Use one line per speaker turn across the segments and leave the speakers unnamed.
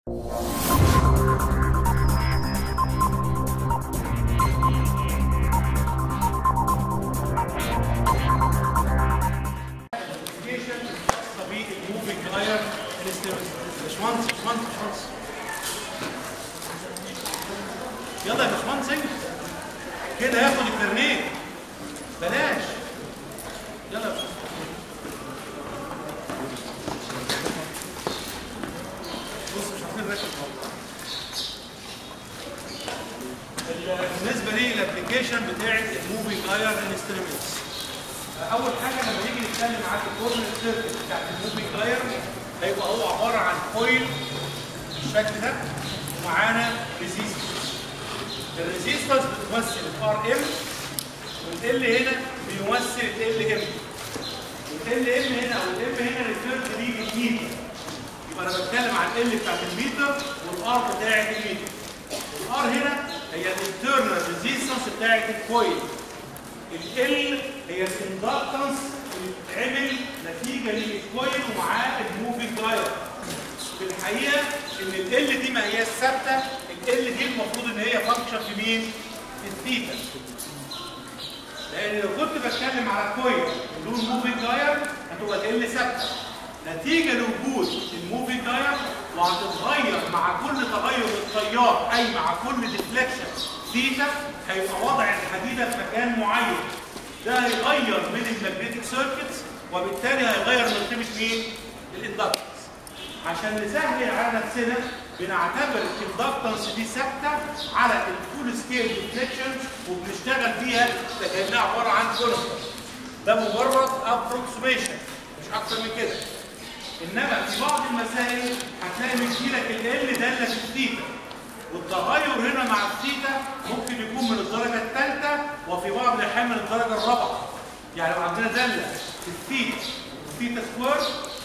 يلا يا باشمهندس كده ياخد الكارنيه بلاش. يلا يا باشمهندس. بص مش عارفين نركب بالنسبه لي الابلكيشن بتاعت الموفينج اير انسترومنتس. اول حاجه لما نيجي نتكلم على الكورنر سيركت بتاعت الموفينج اير هيبقى هو عباره عن كويل بالشكل ده ومعانا ريزيستنس. الريزيستنس بتمثل الار ام والال هنا بيمثل ال ام. والال ام هنا او الام هنا ريفيرد ليه بالميتر. يبقى انا بتكلم عن ال بتاعت الميتر والار بتاعت الميتر. الار هنا هي الانترنال ريزيستنس بتاعت الكويل. ال هي الاندكتنس اللي بتتعمل نتيجه للكويل ومعاه الموفينج اير. في الحقيقه ان ال دي ما هي ثابته، ال دي المفروض ان هي فانكشن في مين؟ في الثيتا. لان لو كنت بتكلم على كويل بدون موفينج اير هتبقى ال ثابته. نتيجه لوجود الموفينج اير وهتتغير مع كل تغير التيار اي مع كل ديفليكشن ثيتا هيبقى وضع الحديده في مكان معين. ده هيغير من الماجنتيك سيركتس وبالتالي هيغير من قيمه مين؟ الاندكتنس. عشان نسهل على نفسنا بنعتبر الاندكتنس دي ثابته على الفول سكيل ديفليكشن وبنشتغل فيها كانها عباره عن كونستنت. ده مجرد ابروكسيميشن مش اكتر من كده. انما في بعض المسائل هتلاقي مديلك ال داله في الثيتا والتغير هنا مع الثيتا ممكن يكون من الدرجه الثالثه وفي بعض الاحيان من الدرجه الرابعه. يعني لو عندنا داله في الثيتا والثيتا سكوير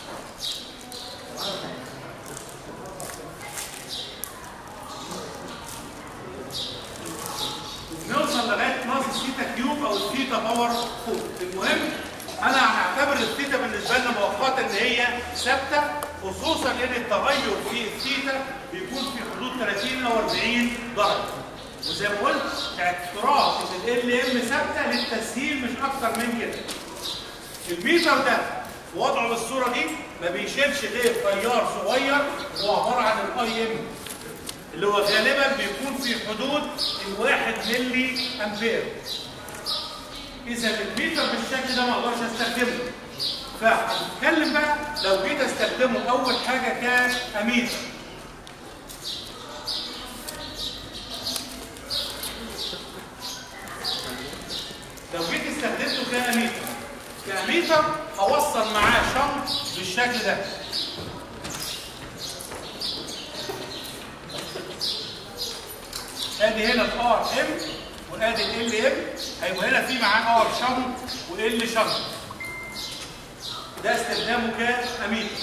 نوصل لغايه ناقص الثيتا كيوب او الثيتا باور 4. المهم انا هنعتبر الثيتا بالنسبه لنا مؤقتا ان هي ثابته، خصوصا ان التغير في الثيتا بيكون في حدود 30 او 40 درجه. وزي ما قلت اعتراف ان ال ام ثابته للتسهيل مش اكتر من كده. الميتر ده وضعه بالصوره دي ما بيشيلش غير تيار صغير هو عباره عن الاي ام اللي هو غالبا بيكون في حدود الواحد ملي امبير. اذا الميتر بالشكل ده ما اقدرش استخدمه. فهنتكلم بقى لو جيت استخدمه اول حاجه كاميتر. لو جيت استخدمته كاميتر هوصل معاه شنط بالشكل ده. ادي هنا الار ام وادي ال ام هيبقى هنا في معاه ار شنط وال شنط. ده استخدامه كاميتر.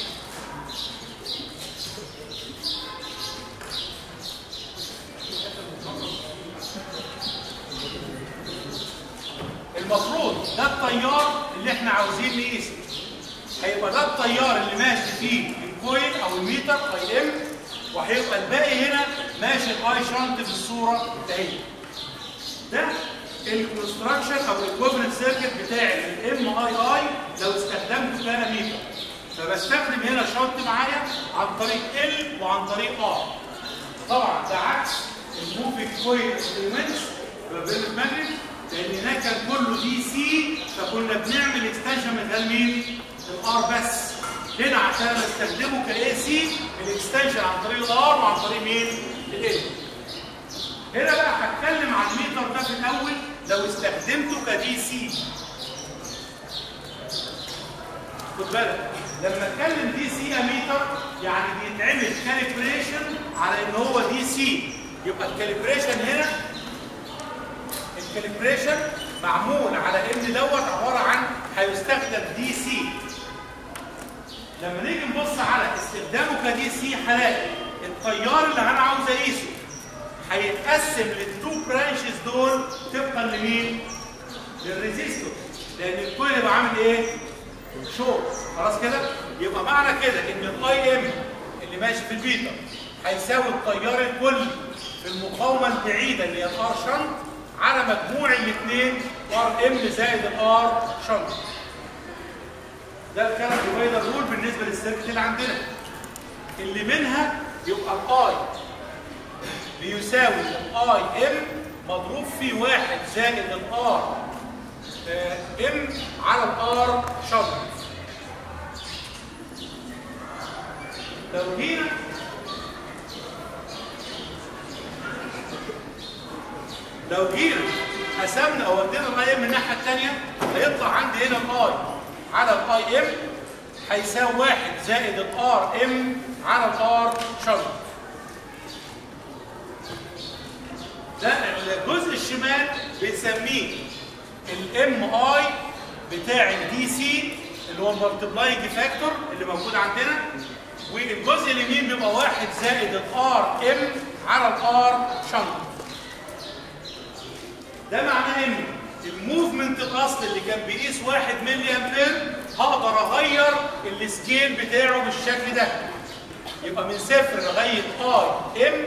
المفروض ده التيار اللي احنا عاوزين نقيسه. هيبقى ده التيار اللي ماشي فيه الكويل او الميتر اي ام وهيبقى الباقي هنا ماشي الاي شنط في الصوره دهيت. ده الكونستراكشن او الايكويفالنت سيركت بتاعي الام اي لو استخدمته كاميتر. فبستخدم هنا شنط معايا عن طريق ال وعن طريق ار. طبعا ده عكس الموفينج كويل انسترومنتس بالماجنت لان هناك كان كله دي سي فكنا بنعمل اكستنشن من خلال مين؟ الار بس. هنا عشان استخدمه كاي سي الاكستنشن عن طريق الار وعن طريق مين؟ ال. هنا بقى هتكلم عن الميتر ده في الاول لو استخدمته كدي سي. خد بالك لما اتكلم دي سي اميتر يعني بيتعمل كاليبريشن على ان هو دي سي. يبقى الكاليبريشن هنا الكاليبريشن معمول على ان دوت عباره عن هيستخدم دي سي. لما نيجي نبص على استخدامه كدي سي هلاقي التيار اللي انا عاوز اقيسه هيتقسم للتو برانشز دول طبقا لمين؟ للريزيستور. لان الكويل يبقى عامل ايه؟ شورت. خلاص كده؟ يبقى معنى كده ان الاي ام اللي ماشي في البيتر هيساوي التيار الكلي في المقاومه البعيده اللي هي الار شنط على مجموع الاثنين ار ام زائد الار شنط. ده الكارنت ديفايدر رول بالنسبه للسيركت اللي عندنا، اللي منها يبقى الاي بيساوي الاي ام مضروب في 1 زائد الار ام على الار شنط. لو جينا قسمنا او ودينا الاي ام من الناحيه الثانيه هيطلع عندي هنا الاي على الاي ام هيساوي 1 زائد الار ام على الار شنط. ده الجزء الشمال بنسميه الام اي بتاع الدي سي اللي هو المالتبلاينج فاكتور اللي موجود عندنا، والجزء اليمين بيبقى 1 زائد الار ام على الار شنط. ده معناه ان الموفمنت الاصلي اللي كان بيقيس 1 ملي امبير هقدر اغير السكيل بتاعه بالشكل ده، يبقى من 0 لغايه اي ام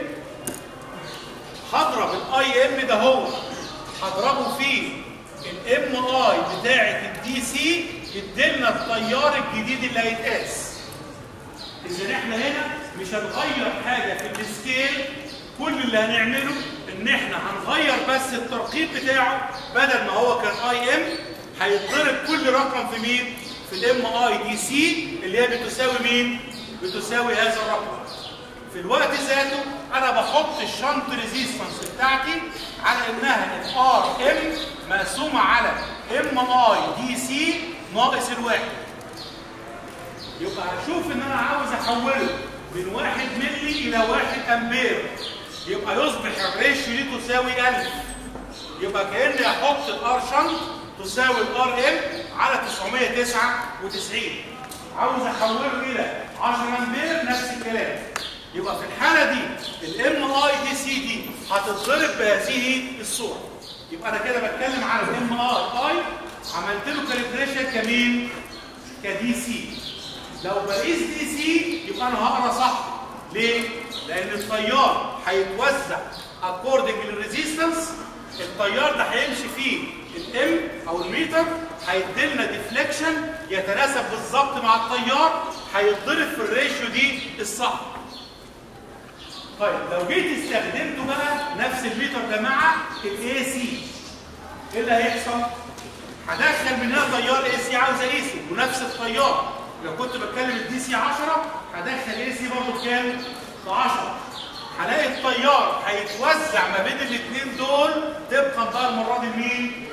هضرب الاي ام ده هو هضربه في الام اي بتاعه الدي سي يديلنا التيار الجديد اللي هيتقاس. اذا احنا هنا مش هنغير حاجه في السكيل، كل اللي هنعمله ان احنا هنغير بس الترقيم بتاعه، بدل ما هو كان اي ام هيتضرب كل رقم في مين؟ في الام اي دي سي اللي هي بتساوي مين؟ بتساوي هذا الرقم. في الوقت ذاته انا بحط الشنط ريزيستنس بتاعتي على انها الار ام مقسومه على ام اي دي سي ناقص الواحد. يبقى هشوف ان انا عاوز احوله من 1 ملي الى 1 امبير، يبقى يصبح الريشيو دي تساوي 1000. يبقى كأني احط الار شنط تساوي الار ام على 999. عاوز احوله الى 10 امبير نفس الكلام. يبقى في الحاله دي الام اي دي سي دي هتتضرب بهذه الصوره. يبقى انا كده بتكلم على الام اي عملت له كاليبريشن كمين؟ كدي سي. لو بقيس دي سي يبقى انا هقرا صح. ليه؟ لان التيار هيتوزع اكوردنج للريزيستنس. التيار ده هيمشي فيه الام او الميتر هيديلنا ديفليكشن يتناسب بالظبط مع التيار، هيتضرب في الريشيو دي الصح. طيب لو جيت استخدمته بقى نفس الميتر ده مع الاي سي، ايه اللي هيحصل؟ هدخل من هنا تيار اي سي عاوز اقيسه ونفس التيار. لو كنت بتكلم الدي سي 10 هدخل اي سي برضه بكام؟ ب 10. هلاقي التيار هيتوزع ما بين الاثنين دول طبقا بقى المره دي لمين؟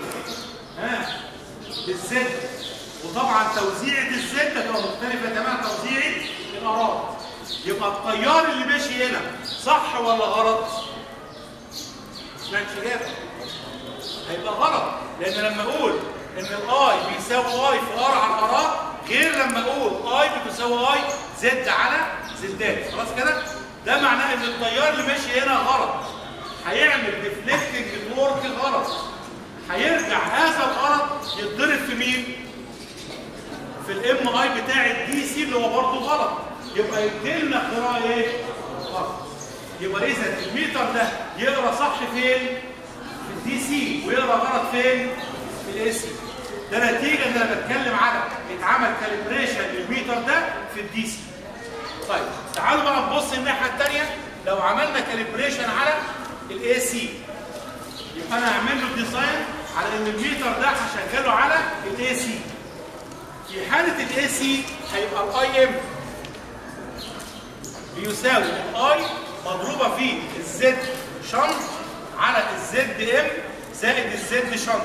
للزد. وطبعا توزيعه الزد هتبقى مختلفه تماما توزيعه الارات. يبقى التيار اللي ماشي هنا صح ولا غلط؟ سمعتش اجابه؟ هيبقى غلط، لان لما اقول ان الاي بيساوي اي في ار على الارات غير لما اقول اي بتساوي اي زد على زدات. خلاص كده؟ ده معناه ان التيار اللي ماشي هنا غلط، هيعمل ديفليكتنج نتورك غلط، هيرجع هذا الغلط يتضرب في مين؟ في الام اي بتاع الدي سي اللي هو برضه غلط. يبقى يديلنا قراءه ايه؟ غلط. يبقى اذا الميتر ده يقرا صح فين؟ في الدي سي، ويقرا غلط فين؟ في الاي سي. ده نتيجه ان انا بتكلم على اتعمل كاليبريشن للميتر ده في الدي سي. طيب تعالوا بقى نبص الناحيه الثانيه. لو عملنا كاليبريشن على الاي سي يبقى انا هعمل له ديزاين على ان الميتر ده هشغله على الاي سي. في حاله الاي سي هيبقى الاي ام بيساوي الاي مضروبه في الزد شنط على الزد ام زائد الزد شنط.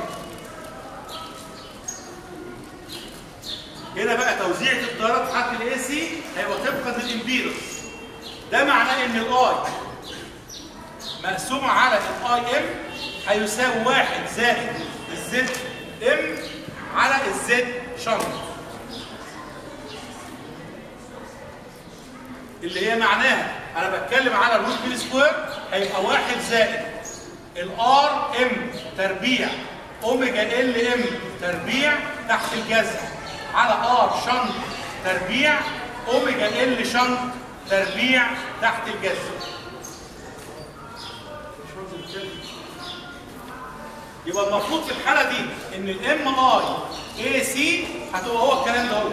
هنا بقى توزيعة التيارات بتاعت الاي سي هيبقى طبقا للامبيدنس. ده معناه ان الاي مقسومه على الاي ام هيساوي 1 زائد الزد ام على الزد شنط، اللي هي معناها انا بتكلم على الروت ميل سكوير هيبقى 1 زائد الار ام تربيع اوميجا ال ام تربيع تحت الجذر على ار شنط تربيع اوميجا ال شنط تربيع تحت الجذر. يبقى المفروض في الحاله دي ان الام اي سي هتبقى هو الكلام ده.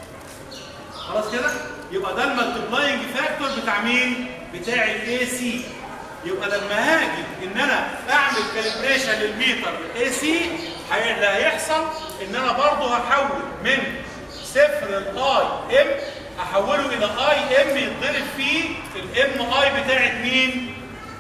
خلاص كده؟ يبقى ده المالتبلاينج فاكتور بتاع مين؟ بتاع الاي سي. يبقى لما هاجي ان انا اعمل كاليبريشن للميتر الاي سي اللي هيحصل ان انا برضه هحول من صفر الاي ام احوله الى اي ام يتضرب فيه الام اي بتاعت مين؟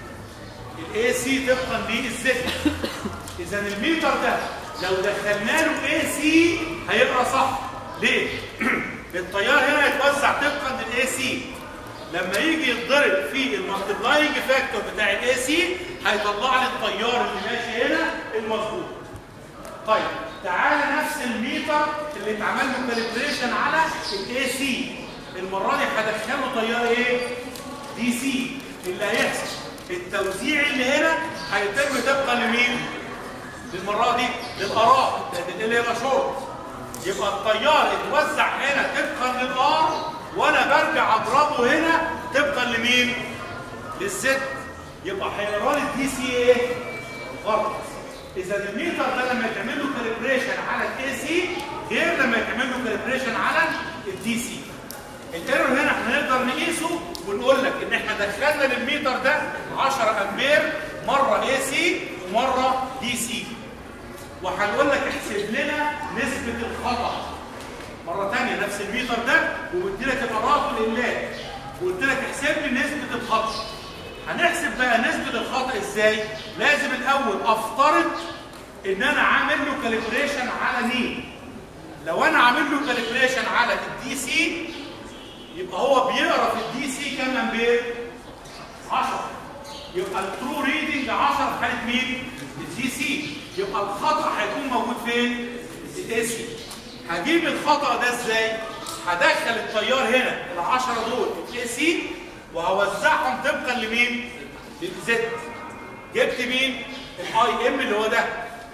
الاي سي طبقا للزد. اذا الميتر ده لو دخلنا له اي سي هيقرا صح. ليه؟ التيار هنا هيتوزع طبقا للاي سي. لما يجي يتضرب في المالتبلاينج فاكتور بتاع الاي سي هيطلع لي التيار اللي ماشي هنا المظبوط. طيب تعالى نفس الميتر اللي اتعمل له كاليبريشن على الاي سي، المره دي هدخله تيار ايه؟ دي سي. اللي هيحصل التوزيع اللي هنا هيتم طبقا لمين؟ للمره دي للاراء، لان اللي هيبقى شورت. يبقى التيار اتوزع هنا طبقا للار وانا برجع اضربه هنا طبقا لمين؟ للزد. يبقى هيقرا لي الدي سي ايه؟ غلط. اذا الميتر ده لما يتعمل له كاليبريشن على الاي سي غير لما يتعمل له كاليبريشن على الدي سي. الايرور هنا احنا نقدر نقيسه ونقول لك ان احنا دخلنا للميتر ده 10 امبير مره اي سي ومره دي سي. وهنقول لك احسب لنا نسبه الخطا. مرة تانية نفس الميتر ده وقلت لك الأراء لله وقلت لك احسب لي نسبة الخطأ. هنحسب بقى نسبة الخطأ ازاي؟ لازم الأول أفترض إن أنا عامل له كاليبريشن على مين؟ لو أنا عامل له كاليبريشن على الدي سي يبقى هو بيقرا في الدي سي كام أمبير؟ 10. يبقى الترو ريدنج 10 في حالة مين؟ الدي سي. يبقى الخطأ هيكون موجود فين؟ في الاي سي. هجيب الخطأ ده ازاي؟ هدخل التيار هنا ال10 دول في الاي سي وهوزعهم طبقا لمين؟ للزد. جبت مين؟ الاي ام اللي هو ده.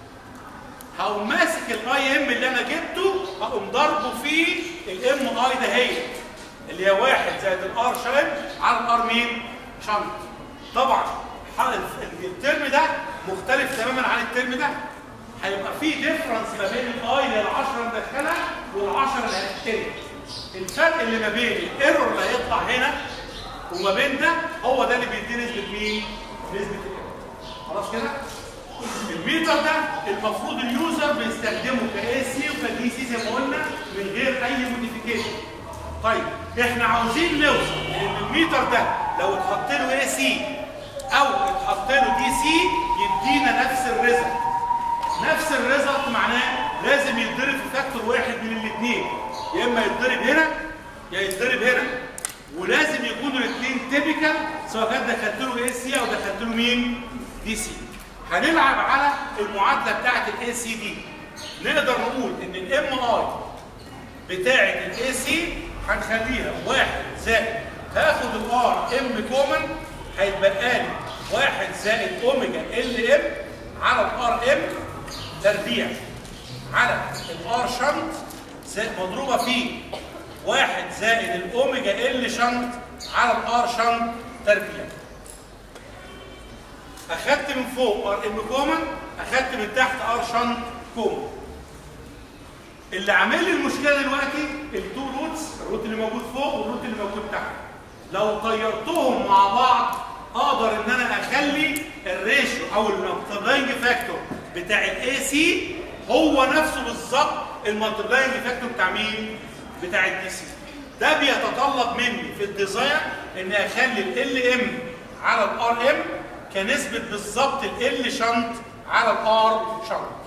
هقوم ماسك الاي ام اللي انا جبته هقوم ضربه في الام اي ده هي اللي هي 1 زائد الار شنط على الار مين؟ شنط. طبعا الترم ده مختلف تماما عن الترم ده. هيبقى في ديفرنس ما بين الاي اللي ال10 مدخلها وال10 اللي هتترك. الفرق اللي ما بين الايرور اللي هيطلع هنا وما بين ده هو ده اللي بيدي نسبه مين؟ نسبه الايرور. خلاص كده؟ الميتر ده المفروض اليوزر بيستخدمه كاي سي وكدي سي زي ما قلنا من غير اي موديفيكيشن. طيب احنا عاوزين نوصل ان الميتر ده لو اتحط له اي سي او اتحط له دي سي يدينا نفس الريزلت. نفس الريزلت معناه لازم يتضرب في فاكتور واحد من الاثنين، يا اما يتضرب هنا يا يتضرب هنا، ولازم يكونوا الاثنين تيبيكال سواء كان دخلت له اي سي او دخلت له مين؟ دي سي. هنلعب على المعادله بتاعت الاي سي دي. نقدر نقول ان الام اي بتاعت الاي سي هنخليها 1 زائد هاخد الار ام كومن هيتبقى لي 1 زائد اوميجا ال ام على الار ام تربيع على الار شنط مضروبه في 1 زائد الاوميجا ال شنط على الار شنط تربيع. اخدت من فوق ار ام كومن، اخدت من تحت ار شنط كومن. اللي عامل لي المشكله دلوقتي التو روتس، الروت اللي موجود فوق والروت اللي موجود تحت. لو طيرتهم مع بعض اقدر ان انا اخلي الريشيو او المالتبلاينج فاكتور بتاع الاي سي هو نفسه بالظبط المالتبلاينج فاكتور بتاع مين؟ بتاع الدي سي. ده بيتطلب مني في الديزاين ان اخلي ال ام على الار ام كنسبه بالظبط ال شنط على الار شنط.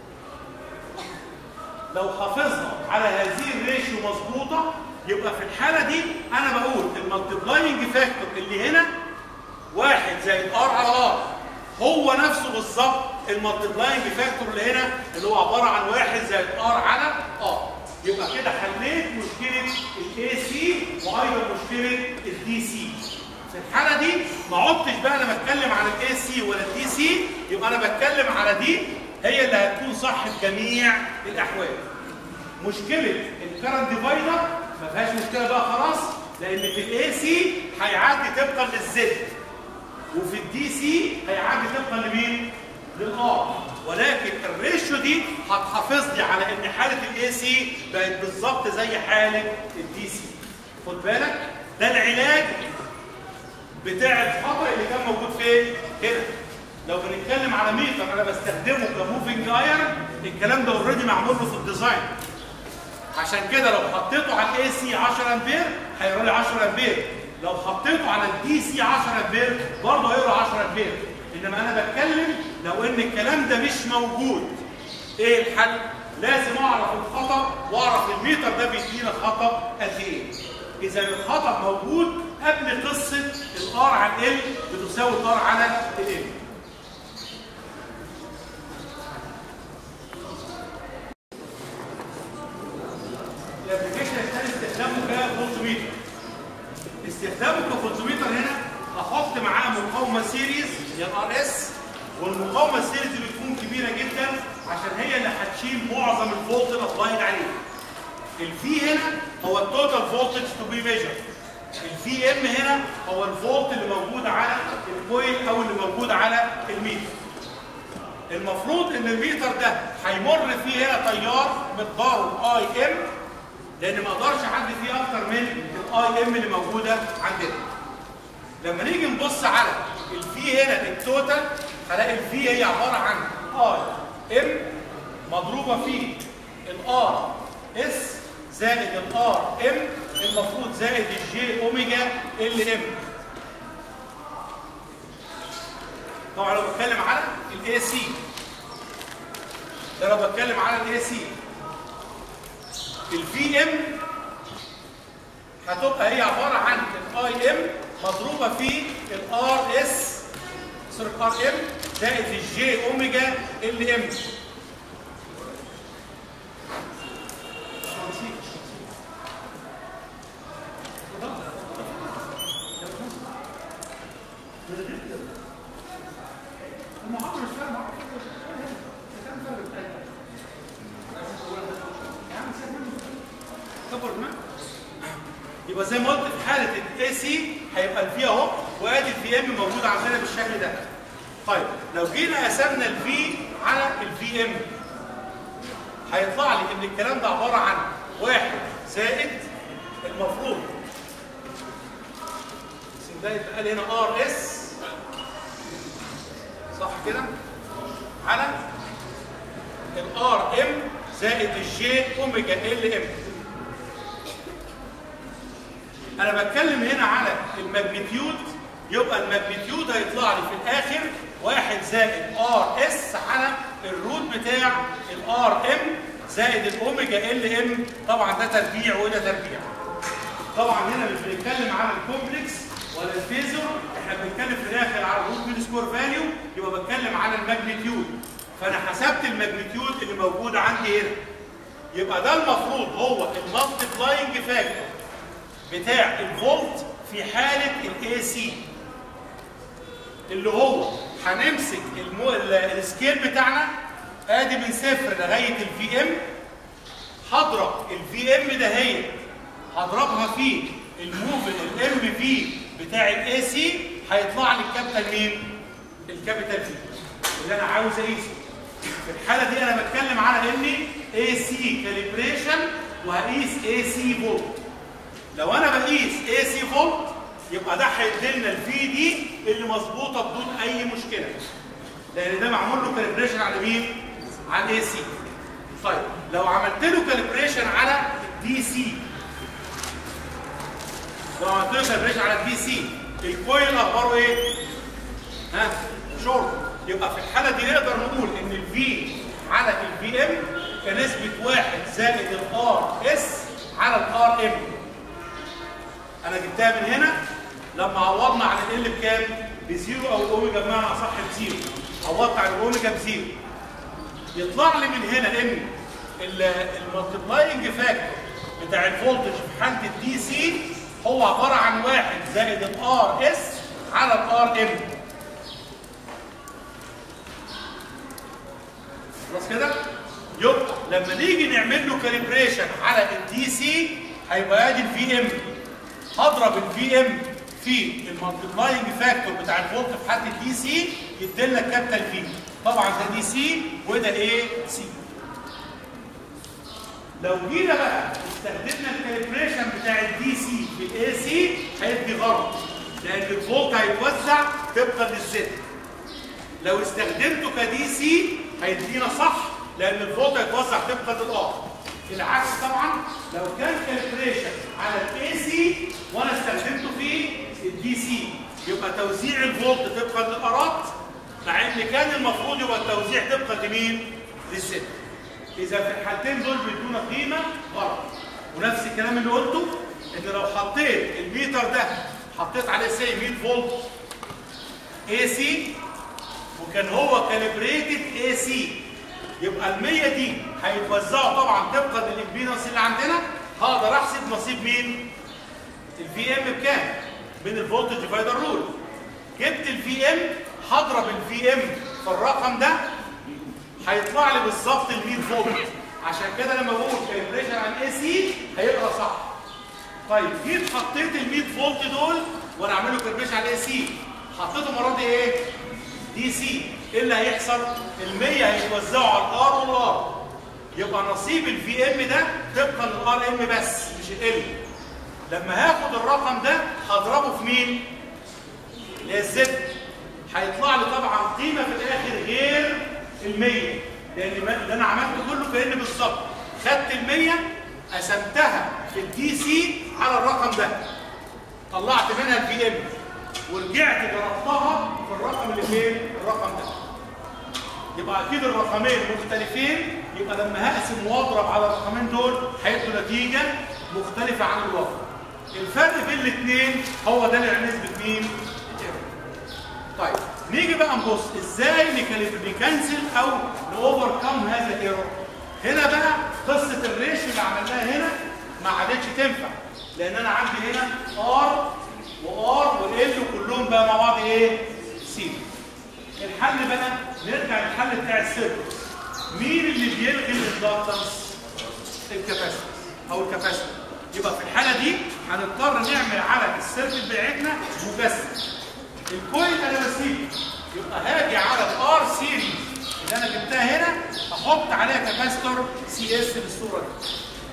لو حافظنا على هذه الريشيو مظبوطه يبقى في الحاله دي انا بقول المالتبلاينج فاكتور اللي هنا 1 زائد ار على ار هو نفسه بالظبط المالتبلاينج فاكتور اللي هنا اللي هو عباره عن 1 زائد ار على ار. يبقى كده حليت مشكله الاي سي وايضا مشكله الدي سي. في الحاله دي ما عدتش بقى لما اتكلم على الاي سي ولا الدي سي يبقى انا بتكلم على دي هي اللي هتكون صح في جميع الاحوال. مشكله الكرنت ديفايدر ما فيهاش مشكله بقى خلاص، لان في الاي سي هيعدي طبقا للزد، وفي الدي سي هيعدي طبقا لمين؟ للار. ولكن الريشيو دي هتحافظ لي على ان حاله الاي سي بقت بالظبط زي حاله الدي سي. خد بالك ده العلاج بتاع الخطا اللي كان موجود فين؟ هنا. لو بنتكلم على ميتر انا بستخدمه كموفينج ايرن، الكلام ده اوريدي معمول له في الديزاين. عشان كده لو حطيته على الاي سي 10 امبير هيقرا لي 10 امبير، لو حطيته على الدي سي 10 امبير برضه هيقرا 10 امبير. انما انا بتكلم لو ان الكلام ده مش موجود، ايه الحل؟ لازم اعرف الخطا واعرف الميتر ده بيدينا خطا قد ايه. اذا الخطا موجود قبل قصه الار على ال بتساوي الار على ال. الابلكيشن الثاني استخدامه كفولتميتر. استخدامه كفولتميتر هنا احط معاه مقاومه سيريز هي الار اس، والمقاومه السيريز دي بتكون كبيره جدا عشان هي اللي هتشيل معظم الفولت الابلايد عليه. الفي هنا هو التوتال فولتج تو بي ميجر. الفي ام هنا هو الفولت اللي موجود على الكويل او اللي موجود على الميتر. المفروض ان الميتر ده هيمر فيه هنا تيار مقداره اي ام، لان ما اقدرش اعدي فيه اكتر من الاي ام اللي موجوده عندنا. لما نيجي نبص على الفي هنا التوتال هلاقي الفي هي عباره عن اي ام مضروبه في الار اس زائد الار ام المفروض زائد الجي اوميجا ال ام. طبعا لو بتكلم على الاي سي، ده لو بتكلم على الاي سي الفي ام هتبقى هي عباره عن الاي ام مضروبه في الار اس سوري ار ام زائد الجي اوميجا ال ام. يبقى زي ما قلت في حاله الاي سي هيبقى الفي اهو، وادي الفي ام موجود عندنا بالشكل ده. طيب لو جينا قسمنا الفي على الفي ام هيطلع لي ان الكلام ده عباره عن 1 زائد المفروض ده يتقال هنا ار اس صح كده على الار ام زائد الجي اوميجا ال ام. انا بتكلم هنا على الماجنتيود، يبقى الماجنتيود هيطلع لي في الاخر 1 زائد ار اس على الروت بتاع الار ام زائد الاوميجا ال ام. طبعا ده تربيع وده تربيع. طبعا هنا مش بنتكلم على الكومبلكس ولا الفيزور، احنا بنتكلم في الاخر على الروت مين سكوير فاليو، يبقى بتكلم على الماجنتيود. فانا حسبت الماجنتيود اللي موجود عندي هنا، يبقى ده المفروض هو المالتيبلاينج فاكتور بتاع الفولت في حاله الاي سي، اللي هو هنمسك السكيل بتاعنا ادي من 0 لغايه الفي ام، هضرب الفي ام ده هي هضربها في الموف الام في بتاع الاي سي، هيطلع لي الكابيتال مين؟ الكابيتال في اللي انا عاوز اقيسه. في الحاله دي انا بتكلم على اني اي سي كاليبريشن وهقيس اي سي فولت. لو انا بقيس اي سي فولت يبقى ده هيديلنا الفي دي اللي مظبوطه بدون اي مشكله، لان ده معمول له كاليبريشن على مين؟ على الاي سي. طيب لو عملت له كاليبريشن على الدي سي، لو عملت له كاليبريشن على الدي سي الكويل اخباره ايه؟ ها؟ شورت. يبقى في الحاله دي نقدر نقول ان الفي على الفي ام كنسبه 1 زائد الار اس على الار ام. انا جبتها من هنا لما عوضنا عن ال بكام؟ بزيرو او الاوميجا بمعنى اصح بزيرو. عوضت عن الاوميجا بزيرو. يطلع لي من هنا ان المالتيبلاينج فاكتور بتاع الفولتج في حاله الدي سي هو عباره عن 1 زائد الار اس على الار ام. خلاص كده؟ يبقى لما نيجي نعمل له كاليبريشن على الدي سي هيبقى ادي الفي ام هضرب الفي ام في المالتبلاينج فاكتور بتاع الفولت في حد الدي سي يديلنا كابيتال في. طبعا ده دي سي وده ايه؟ سي. لو جينا بقى استخدمنا الكاليبريشن بتاع الدي سي في الاي سي هيدي غلط، لان الفولت هيتوزع طبقا للزد. لو استخدمته كدي سي هيدينا صح، لان الفولت هيتوزع طبقا للار. العكس طبعا لو كان كاليبريشن على الاي سي وانا استخدمته في الدي سي يبقى توزيع الفولت طبقا للارات، مع ان كان المفروض يبقى التوزيع طبقا لمين؟ للزد. اذا في الحالتين دول بيدونا قيمه غلط. ونفس الكلام اللي قلته ان لو حطيت الميتر ده حطيت عليه سي 100 فولت اي سي وكان هو كاليبريتد اي سي، يبقى ال 100 دي هيتوزعوا طبعا طبقا للامبيدنس اللي عندنا. هقدر احسب نصيب مين؟ الفي ام بكام؟ من الفولتج ديفايدر رول. جبت الفي ام هضرب الفي ام في الرقم ده هيطلع لي بالظبط ال 100 فولت. عشان كده لما بقول كاليبريشن على الاي سي هيقرا صح. طيب جيت حطيت ال 100 فولت دول وانا اعمل له كاليبريشن على الاي سي، حطيته المره دي ايه؟ دي سي. ايه اللي هيحصل؟ ال 100 هيتوزعوا على الار والار، يبقى نصيب الفي ام ده طبقا للار ام بس مش ال. لما هاخد الرقم ده هضربه في مين؟ الزد. هيطلع لي طبعا قيمه في الاخر غير ال 100، لان اللي انا عملته كله كاني بالظبط خدت ال 100 قسمتها في الدي سي على الرقم ده، طلعت منها الفي ام ورجعت ضربتها في الرقم اللي فين؟ الرقم ده. يبقى اكيد الرقمين مختلفين، يبقى لما هقسم واضرب على الرقمين دول هيدوا نتيجه مختلفه عن الواقع. الفرق بين الاثنين هو ده اللي نسبه مين؟ طيب نيجي بقى نبص ازاي نكنسل او نوفركم هذا الايرور. هنا بقى قصه الريشيو اللي عملناها هنا ما عادتش تنفع، لان انا عندي هنا ار وار وال وكلهم بقى مع بعض ايه؟ سي. الحل بقى نرجع للحل بتاع السيركت. مين اللي بيلغي الاندكتنس؟ الكاباسيتور او الكاباسيتور. يبقى في الحاله دي هنضطر نعمل على السيركت بتاعتنا مجسم. الكويل انا بسيبه، يبقى هاجي على الار سيريز اللي انا جبتها هنا احط عليها كاباسيتور سي اس بالصوره دي.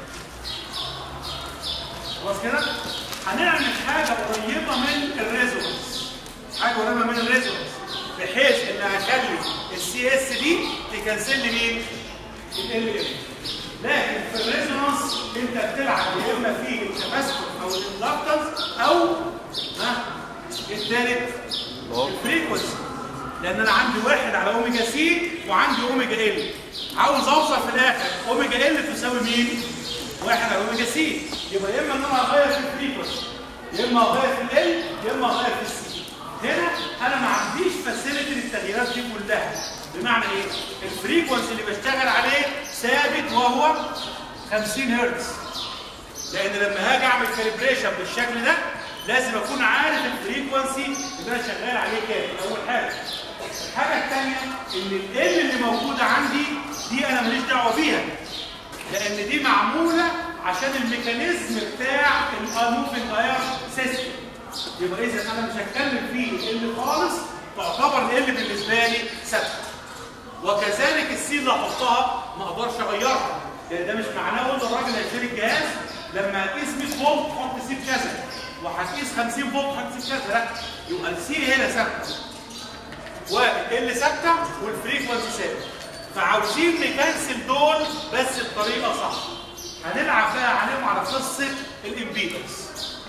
خلاص كده؟ هنعمل حاجه قريبه من الريزونانس، حاجه قريبه من الريزونانس بحيث ان هخلي السي اس دي تكنسل لي مين؟ ال ام. لكن في الريزونانس انت بتلعب يا اما في الكاباسيتور او الاندكتنس او الثالث الفريكونسي، لان انا عندي واحد على اوميجا سي وعندي اوميجا ال. عاوز اوصل في الاخر اوميجا ال تساوي مين؟ واحد على اوميجا سي. يبقى يا اما ان انا اغير في الفريكونسي، يا اما اغير في ال، يا اما اغير في السي. هنا انا ما عنديش فاسيلتي للتغييرات دي كلها. بمعنى ايه؟ الفريكونسي اللي بشتغل عليه ثابت وهو 50 هرتز، لان لما هاجي اعمل كاليبريشن بالشكل ده لازم اكون عارف الفريكونسي اللي انا شغال عليه كام. اول حاجه. الحاجه الثانيه ان ال اللي موجوده عندي دي انا ماليش دعوه بيها، لان دي معموله عشان الميكانيزم بتاع الموفينج اير سيستم. يبقى اذا انا مش هتكلم فيه ال خالص، تعتبر ال بالنسبه لي ثابته. وكذلك السي اللي احطها ما اقدرش اغيرها، لان ده مش معناه اقول للراجل هيشتري الجهاز لما هتقيس 100 فولت حط سي بكذا، وهتقيس 50 فولت حط سي بكذا، لا. يبقى السي هنا ثابته وال ثابته والفريكونسي ثابت. فعاوزين نكنسل دول بس بطريقه صح. هنلعب بقى عليهم على قصه الامبيدنس.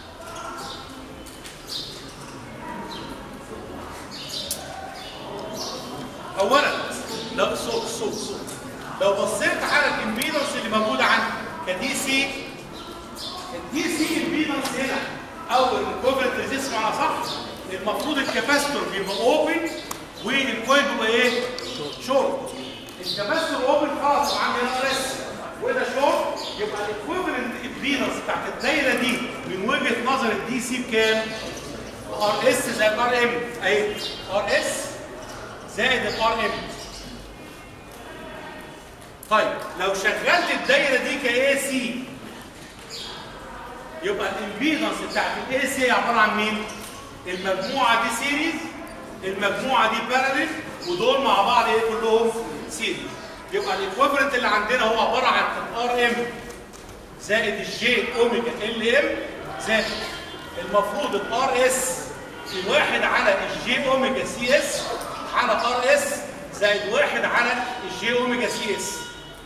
اولا لو الصوت لو بصيت على الامبيدنس اللي موجوده عندي كدي سي، الدي سي امبيدنس هنا او الكوفرنت ريزيست معنا صح، المفروض الكاباسيتور بيبقى اوبن والكويل بيبقى ايه؟ شورت. الكاباسيتور اوبن خلاص عندي هنا ار اس وده شورت، يبقى الايكويفالنت امبيدنس بتاعت الدايره دي من وجهه نظر الدي سي بكام؟ ار اس زائد ار ام. اهي ار اس زائد الار ام. طيب لو شغلت الدايره دي كاي سي، يبقى الامبيدنس بتاعت الاي سي عباره عن مين؟ المجموعه دي سيريز، المجموعه دي باراليل، ودول مع بعض ايه كلهم سيريز. يبقى الايكويفالنت اللي عندنا هو عباره عن الار ام زائد الجي اوميجا ال ام زائد المفروض الار اس في 1 على الجي اوميجا سي اس على ار اس زائد 1 على الجي اوميجا سي اس.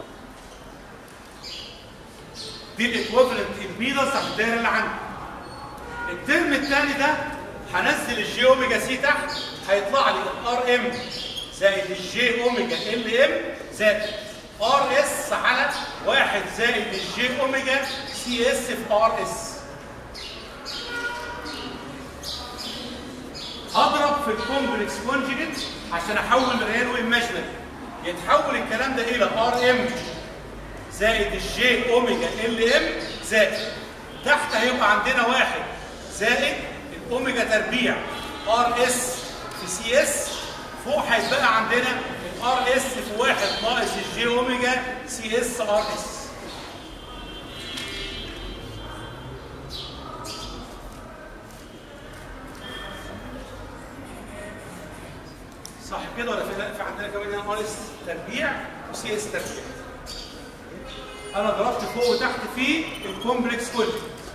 دي الايكويفالنت امبيدنس على الدايره اللي عندي. الترم الثاني ده هنزل الجي اوميجا سي تحت، هيطلع لي الار ام زائد الجي اوميجا ال ام زائد ار اس على 1 زائد الجي اوميجا سي اس في ار اس. هضرب في الكومبلكس كونجيجيت عشان احول ريال وايماجينري. يتحول الكلام ده الى ار ام زائد الجي اوميجا ال ام زائد تحت هيبقى عندنا 1 زائد الاوميجا تربيع ار اس في سي اس. فوق هيتبقى عندنا الار اس في 1 ناقص الجي اوميجا سي اس ار اس. صح كده ولا في عندنا كمان هنا ار اس تربيع وسي اس تربيع؟ انا ضربت فوق وتحت في الكومبلكس كله.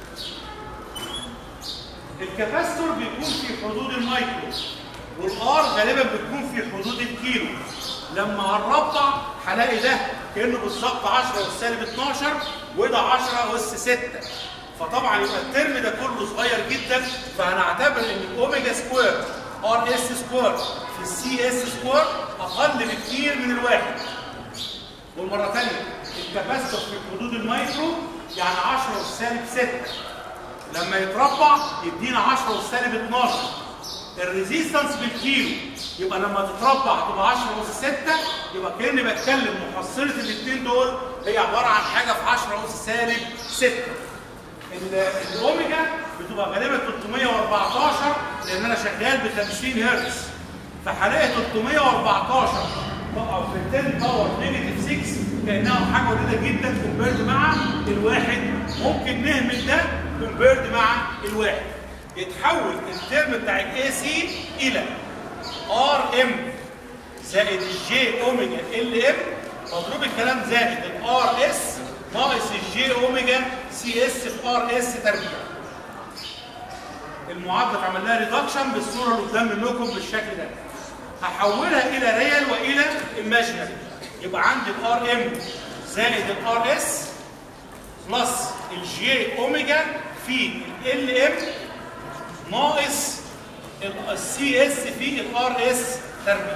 الكاباستور بيكون في حدود المايكرو والار غالبا بتكون في حدود الكيلو. لما هنربع هلاقي ده كانه بالظبط 10 اس سالب 12 وده 10 اس 6. فطبعا يبقى الترم ده كله صغير جدا، فهنعتبر ان الاوميجا سكوير ار اس سكوير في السي اس سكوير اقل بكتير من الواحد. والمره ثانيه الكاباستور في حدود المايكرو يعني 10 اس سالب 6 لما يتربع يدينا 10 اس سالب 12. الريزيستنس بالكيلو يبقى لما تتربع تبقى 10 اس 6. يبقى كاني بتكلم محصله الاثنين دول هي عباره عن حاجه في 10 اس سالب 6. الاوميجا بتبقى غالبا 314 لان انا شغال ب 50 هرتز، فهلاقي 314 تقع في 10 باور نيجاتيف 6 كانها حاجه قليله جدا كومبيرد مع الواحد. ممكن نهمل ده كومبيرد مع الواحد. يتحول الترم بتاع الاي سي الى ار ام زائد الجي اوميجا ال ام مضروب الكلام زائد الار اس ناقص الجي اوميجا سي اس في ار اس تربيع. المعادله اتعمل لها ريدكشن بالصوره اللي قدام منكم بالشكل ده. هحولها الى ريال والى ايماجينري. يبقى عندي الار ام زائد الار اس بلس الجي اوميجا في ال ام ناقص السي اس في الار اس تربيع.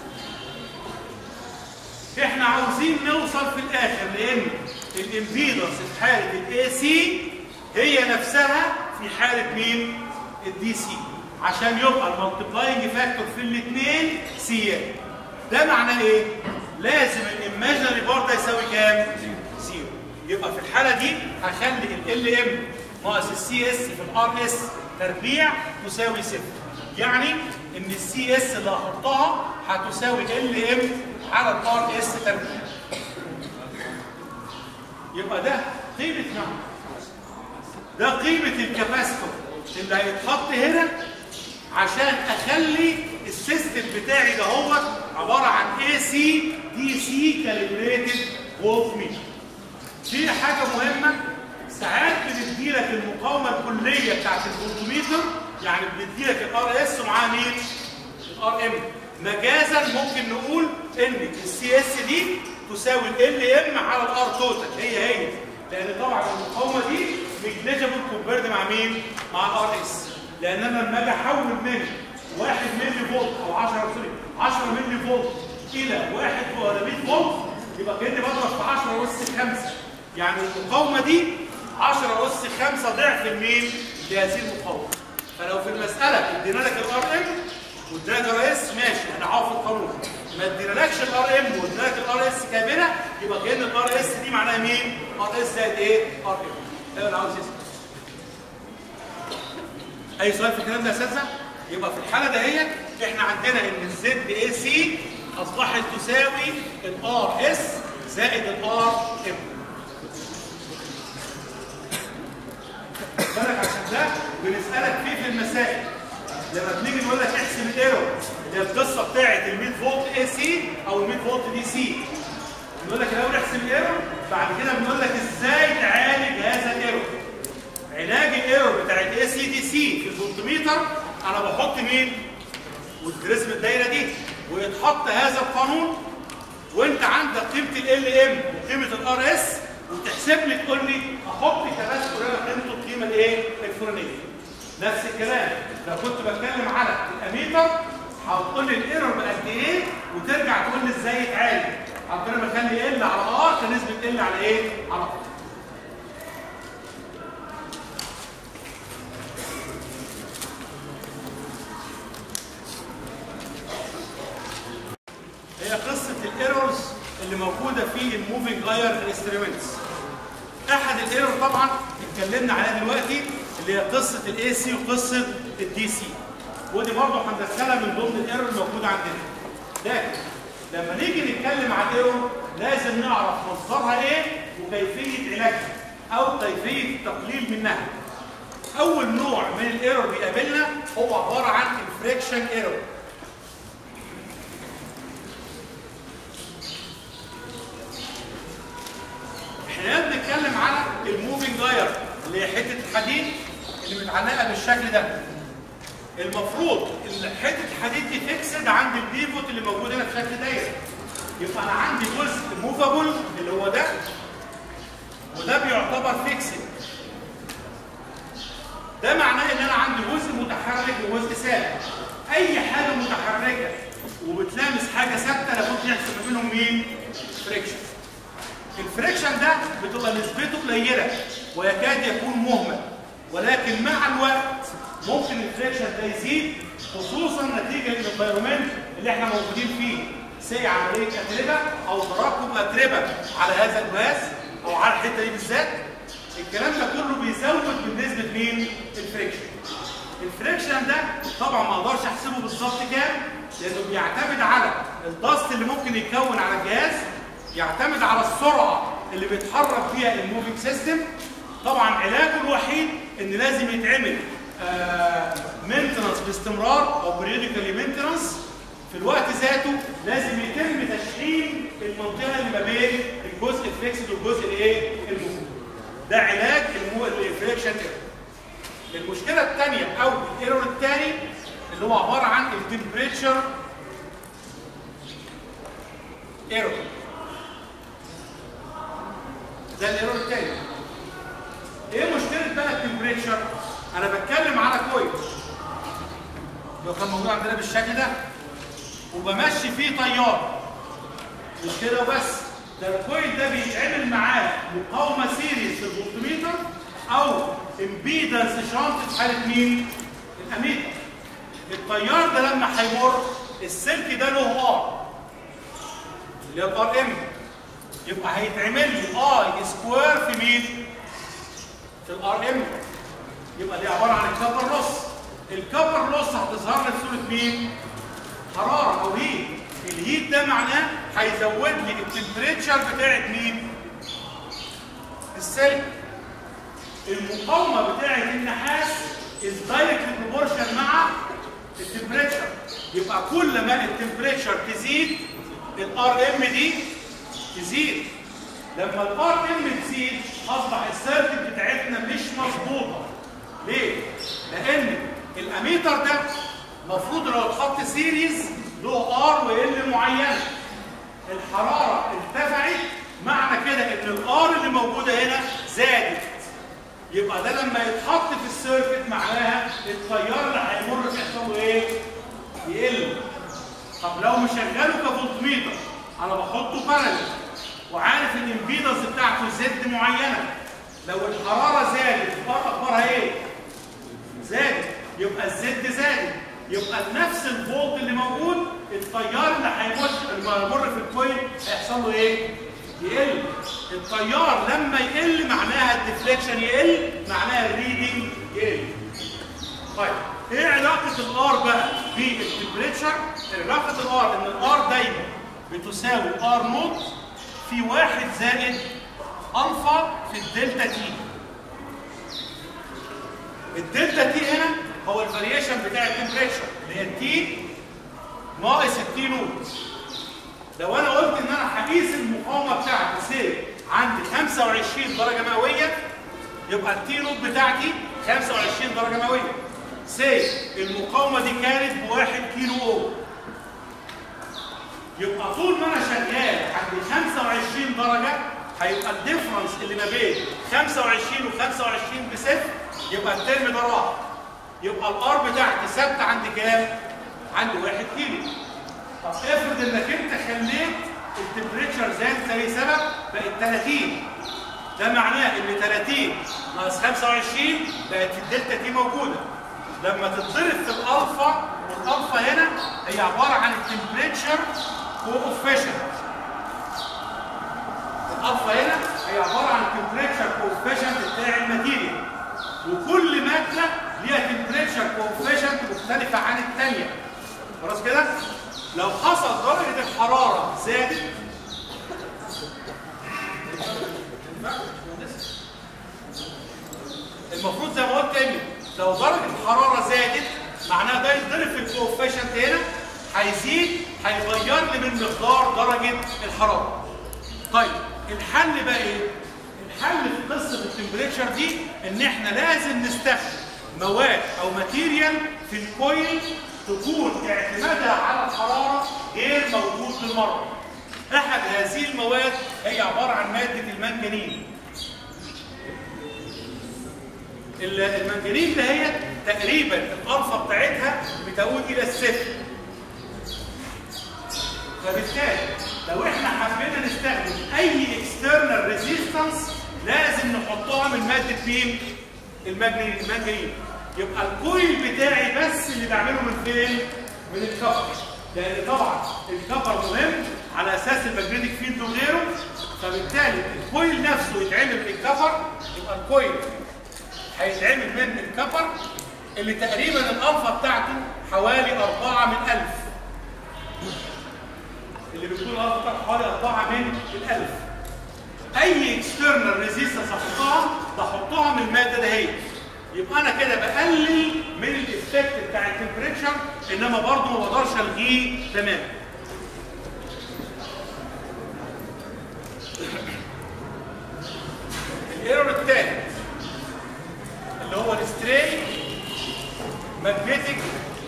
احنا عاوزين نوصل في الاخر لان الامبيدنس في حاله الاي سي هي نفسها في حاله مين؟ الدي سي، عشان يبقى المالتبلاينج فاكتور في الاثنين سي. ده معناه ايه؟ لازم الايماجينري برضه يساوي كام؟ زيرو. يبقى في الحاله دي هخلي ال ام ناقص السي اس في الار اس تربيع تساوي 0. يعني ان السي اس اللي هحطها هتساوي ال ام على الار اس تربيع. يبقى ده قيمه نعم. ده قيمه الكاباستور اللي هيتحط هنا عشان اخلي السيستم بتاعي ده هو عباره عن اي سي دي سي كاليبريتد فولت ميتر. في حاجه مهمه، ساعات بنديلك المقاومه الكليه بتاعت الفولتميتر، يعني بنديلك الار اس ومعاه مين؟ الار ام. مجازا ممكن نقول ان السي اس دي تساوي ال ام على الار توتال هي لان طبعا المقاومه دي نيجليجبل كومبيرد مع مين؟ مع الار اس. لان انا لما اجي احول من 1 ملي فولت او 10 ملي فولت الى 1 فولت يبقى كاني بضرب في 10 اس 5. يعني المقاومه دي 10 اس 5 ضعف المين؟ لهذه المقاومه. فلو في المساله ادينا لك الار ام وادينا لك الار اس ماشي انا عارف القانون. ما ادينالكش الار ام وادينا لك الار اس كامله يبقى كان الار اس دي معناها مين؟ ار اس زائد ايه؟ ار ام. ايوه انا عاوز اسال. اي سؤال في الكلام ده يا اساتذه؟ يبقى في الحاله دهيت احنا عندنا ان الزد اي سي اصبحت تساوي الار اس زائد الار ام. ده بنسالك فيه في المسائل. لما بنيجي نقول لك احسب الايرور اللي هي القصه بتاعت ال 100 فولت اي سي او ال 100 فولت دي سي، بنقول لك الاول احسب الايرور، بعد كده بنقول لك ازاي تعالج هذا الايرور. علاج الايرور بتاعت اي سي دي سي في الفولتميتر انا بحط مين؟ وترسم الدايره دي ويتحط هذا القانون، وانت عندك قيمه ال ام وقيمه الار اس، وتحسب لي تقول لي احط كباس فلان قيمته القيمه الايه؟ الفلانيه. نفس الكلام لو كنت بتكلم على الاميتر هتقول لي الايرور بقد ايه وترجع تقول لي ازاي يتعالج. عندنا بخلي ال على ار كنسبه ال على ايه؟ على ار. هي قصه الايرورز اللي موجوده في الموفينج اير انسترومنتس. احد الايرور طبعا اتكلمنا عليها دلوقتي اللي هي قصه الاي سي وقصه الدي سي، ودي برضه هندخلها من ضمن الايرور الموجوده عندنا. لكن لما نيجي نتكلم عن الايرور لازم نعرف مصدرها ايه وكيفيه علاجها او كيفيه التقليل منها. اول نوع من الايرور بيقابلنا هو عباره عن الفريكشن ايرور. احنا بنتكلم على الموفينج اير اللي هي حته الحديد اللي متعلقه بالشكل ده. المفروض ان حته الحديد دي فيكسد عند البيفوت اللي موجود هنا في شكل دايره. يبقى انا عندي جزء موفابل اللي هو ده، وده بيعتبر فيكسد. ده معناه ان انا عندي جزء متحرك وجزء ثابت. اي حاجه متحركه وبتلامس حاجه ثابته لابد يحصل ما بينهم مين؟ فريكشن. الفريكشن ده بتبقى نسبته قليله ويكاد يكون مهمل، ولكن مع الوقت ممكن الفريكشن ده يزيد، خصوصا نتيجه الانفايرمنت اللي احنا موجودين فيه، زي عمليه اتربه او تراكم اتربه على هذا الجهاز او على الحته دي بالذات. الكلام ده كله بيزود من نسبه مين؟ الفريكشن. الفريكشن ده طبعا ما اقدرش احسبه بالظبط كام، لانه بيعتمد على الضغط اللي ممكن يتكون على الجهاز، يعتمد على السرعه اللي بيتحرك فيها الموفينج سيستم. طبعا علاجه الوحيد ان لازم يتعمل مينتنس باستمرار او بريوديكالي مينتنس. في الوقت ذاته لازم يتم تشحيم المنطقه اللي ما بين الجزء الفليكسد والجزء الايه؟ الموفينج. ده علاج الفريكشن ايرور. المشكله الثانيه او الايرور الثاني اللي هو عباره عن التمبريتشر ايرور. ده الايرور الثاني. ايه مشكله بقى التمبريتشر؟ انا بتكلم على كويل لو كان موجود عندنا بالشكل ده وبمشي فيه تيار، مش كده وبس، ده الكويل ده بيتعمل معاه مقاومه سيريز في الفولتميتر او امبيدنس شنط في حاله مين؟ الاميتر. التيار ده لما هيمر السلك ده له ار اللي هي الار ام، يبقى هيتعمل لي اي سكوير في مين؟ في الار ام. يبقى دي عباره عن الكبر لوس. الكبر لوس هتظهر لي في صوره مين؟ حراره او هيت. الهيت ده معناه هيزود لي التمبريتشر بتاعت مين؟ السلك. المقاومه بتاعت النحاس از دايركتلي بروبورشن مع التمبريتشر. يبقى كل ما التمبريتشر تزيد الار ام دي تزيد. لما الار ام تزيد اصبح السيركت بتاعتنا مش مظبوطه. ليه؟ لان الاميتر ده المفروض لو اتحط سيريز له ار وال معينه. الحراره ارتفعت، معنى كده ان الار اللي موجوده هنا زادت. يبقى ده لما يتحط في السيركت معناها التيار اللي هيمر يحصل له ايه؟ يقل. طب لو مشغله كفولتميتر انا بحطه باراليل وعارف ان الامبيدنس بتاعته زد معينه، لو الحراره زادت اخبارها ايه؟ زادت، يبقى الزد زادت، يبقى نفس الفولت اللي موجود التيار اللي هيمر في الكويل هيحصل له ايه؟ يقل. التيار لما يقل معناها الديفليكشن يقل، معناها الريدنج يقل. طيب ايه علاقه الار بقى بالتمبريتشر؟ علاقه الار ان الار دايما بتساوي ار نوت في 1 زائد الفا في الدلتا تي. الدلتا تي هنا هو الفاريشن بتاع التمبريتشر اللي هي التي ناقص التي نوت. لو انا قلت ان انا هقيس المقاومه بتاعتي سي عندي 25 درجه مئويه، يبقى التي نوت بتاعتي 25 درجه مئويه. سي المقاومه دي كانت ب1 كيلو اوم، يبقى طول ما انا شغال عند 25 درجه هيبقى الديفرنس اللي ما بين 25 و25 بصفر، يبقى الترم ده راح. يبقى الار بتاعتي ثابته عند كام؟ عند 1 كيلو. طب افرض انك انت خليت التمبريتشر زاد زي سبب بقت 30، ده معناه ان 30 ناقص 25 بقت الدلتا تي موجوده. لما تتضرب في الالفا، والالفا هنا هي عباره عن التمبريتشر كوفيشنت. الالفا هنا هي عباره عن التمبريتشر كوفيشنت بتاع الماتيريال، وكل ماده ليها تمبريتشر كوفيشنت مختلفه عن الثانيه. خلاص كده؟ لو حصل درجه الحراره زادت، المفروض زي ما قلت تاني لو درجه الحراره زادت معناها ده يتضرب في الكوفيشنت هنا، هيزيد، هيغير لي من مقدار درجه الحراره. طيب الحل بقى ايه؟ الحل في قصه التمبريتشر دي ان احنا لازم نستخدم مواد او ماتيريال في الكويل تكون اعتمادها على الحراره غير موجود بالمره. احد هذه المواد هي عباره عن ماده المنجنيم. المنجنيم ده هي تقريبا الالفا بتاعتها بتعود الى الصفر. فبالتالي لو احنا حبينا نستخدم اي اكسترنال ريزيستنس لازم نحطها من ماده مين؟ المنجنيم. يبقى الكويل بتاعي بس اللي بعمله من فين؟ من الكفر، لان طبعا الكفر مهم على اساس الماجنتيك فيلد وغيره. فبالتالي الكويل نفسه يتعمل من الكفر، يبقى الكويل هيتعمل من الكفر اللي تقريبا الالفا بتاعته حوالي 4 من 1000. اللي بتقول الالفا بتاعته حوالي 4 من 1000. اي اكسترنال ريزيستنس بحطها من الماده دهيت. يبقى انا كده بقلل من الايفكت بتاع التمبريتشر، انما برضه ما بقدرش الغيه تماما. الايرور الثاني اللي هو الستري ماجنتيك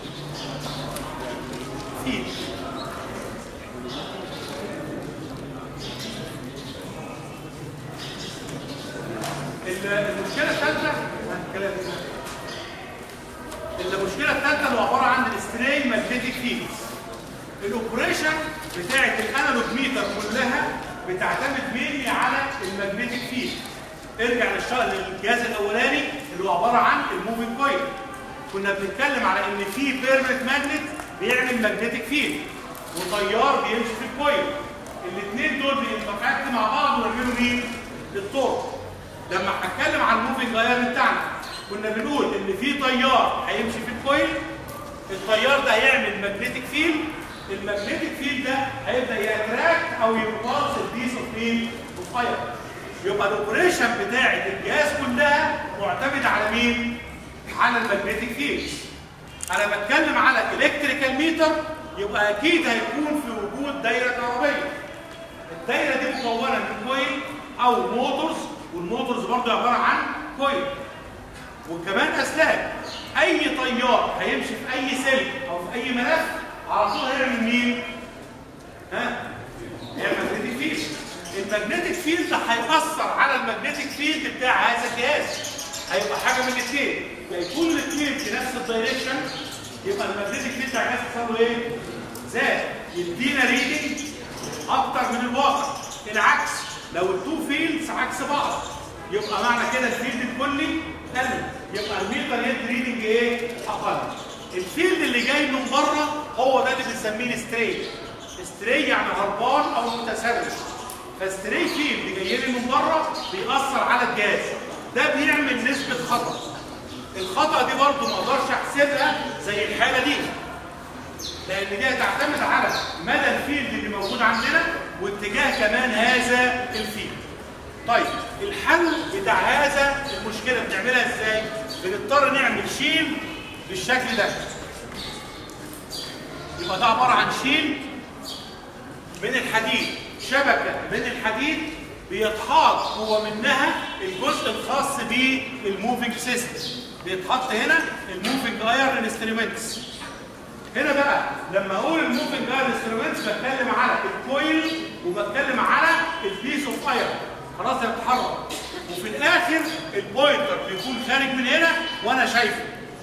فيلد. المشكله الثالثه اللي عباره عن الستري ماجنتيك فيلد. الاوبريشن بتاعت الانالوج ميتر كلها بتعتمد مينلي على الماجنتيك فيلد. ارجع للجهاز الاولاني اللي هو عباره عن الموفينج كويل، كنا بنتكلم على ان في بيرمننت ماجنت بيعمل ماجنتيك فيلد وتيار بيمشي في الكويل. الاثنين دول بينتراكت مع بعض ويعملوا مين؟ الطرق. لما هنتكلم عن الموفينج ايرون بتاعنا كنا بنقول ان في تيار هيمشي في الكويل، التيار ده هيعمل ماجنتيك فيلد، الماجنتيك فيلد ده هيبدا ياتراكت او يباص البيس اوف مين؟ اوف ايرون. يبقى الاوبريشن بتاعت الجهاز كلها معتمده على مين؟ على الماجنتيك فيلد. انا بتكلم على الكتريكال ميتر، يبقى اكيد هيكون في وجود دايره كهربائيه. الدايره دي مكونه من كويل او موتورز، والموتورز برضه عباره عن كويل وكمان اسلاك. اي تيار هيمشي في اي سلك او في اي ملف على طول هيعمل مين؟ هيعمل ماجنتيك فيلد. الماجنتيك فيلد هيأثر على الماجنتيك فيلد بتاع هذا الجهاز. هيبقى حاجه من الاثنين، يا يكون الاثنين في نفس الدايركشن، يبقى الماجنتيك فيلد بتاع الجهاز يحصل له ايه؟ زاد، يدينا ريدنج اكتر من الواقع. العكس، لو التو فيلدز عكس بعض يبقى معنى كده الفيلد الكلي قل، يبقى الميتر يد ريدنج ايه؟ اقل. الفيلد اللي جاي من بره هو ده اللي بنسميه ستري. ستري يعني هربان او متسرب. فستري فيلد جاي لي من بره بيأثر على الجهاز، ده بيعمل نسبة خطأ. الخطأ دي برضه ما اقدرش احسبها زي الحالة دي، لأن دي هتعتمد على مدى الفيلد اللي موجود عندنا واتجاه كمان هذا الفيلد. طيب الحل بتاع هذا المشكلة بنعملها ازاي؟ بنضطر نعمل شيل بالشكل ده. يبقى ده عباره عن شيل من الحديد، شبكه من الحديد بيتحط جوه منها الجزء الخاص بالموفينج سيستم. بيتحط هنا الموفينج ايرون انسترومنتس. هنا بقى لما اقول الموفينج ايرون انسترومنتس بتكلم على الكويل وبتكلم على البيس اوف ايرون، خلاص هي بتتحرك، وفي الاخر البوينتر بيكون خارج من هنا وانا شايفه.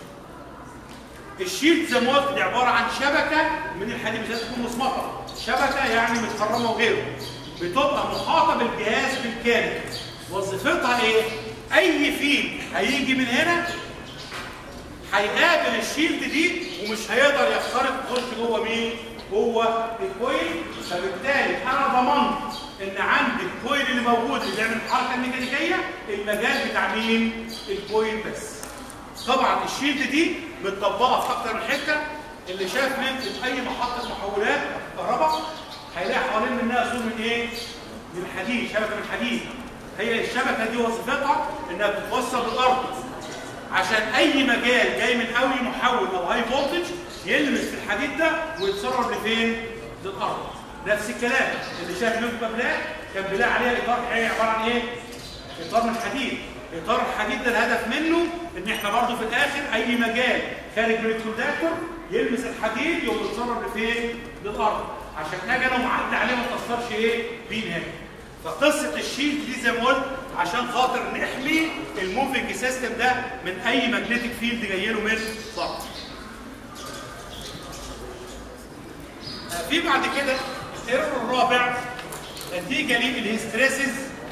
الشيلد زي ما قلت دي عباره عن شبكه من الحديد، مش لازم تكون مصمطه، شبكه يعني متخرمه وغيره، بتبقى محاطه بالجهاز بالكامل. وظيفتها ايه؟ اي فيل هيجي من هنا هيقابل الشيلد دي ومش هيقدر يخترق يخش جوه مين؟ جوه الكويل. فبالتالي انا ضمنت ان عندي الكويل اللي موجود اللي بيعمل الحركه الميكانيكيه المجال بتاع مين؟ الكويل بس. طبعا الشيلد دي متطبقه في اكتر من حته. اللي شاف من اي محطه محولات كهرباء هيلاقي حوالين منها سور من ايه؟ من الحديد، شبكه من الحديد. هي الشبكه دي وظيفتها انها بتتوصل بالارض عشان اي مجال جاي من اي محول او هاي فولتج يلمس في الحديد ده ويتسرب لفين؟ للارض. نفس الكلام اللي شاف لوكا بلاك كان بيلاقي عليها اطار عباره عن ايه؟ اطار من حديد. اطار الحديد ده الهدف منه ان احنا برضه في الاخر اي مجال خارج من الكوندكتور يلمس الحديد يقوم يتسرب لفين؟ للارض، عشان اجي انا ومعدي عليه ما تاثرش ايه؟ بيه نهائي. فقصه الشيلد دي زي ما قلت عشان خاطر نحمي الموفينج سيستم ده من اي ماجنتيك فيلد جاي له من بره. في بعد كده الايرور الرابع نتيجه للهيستريسيس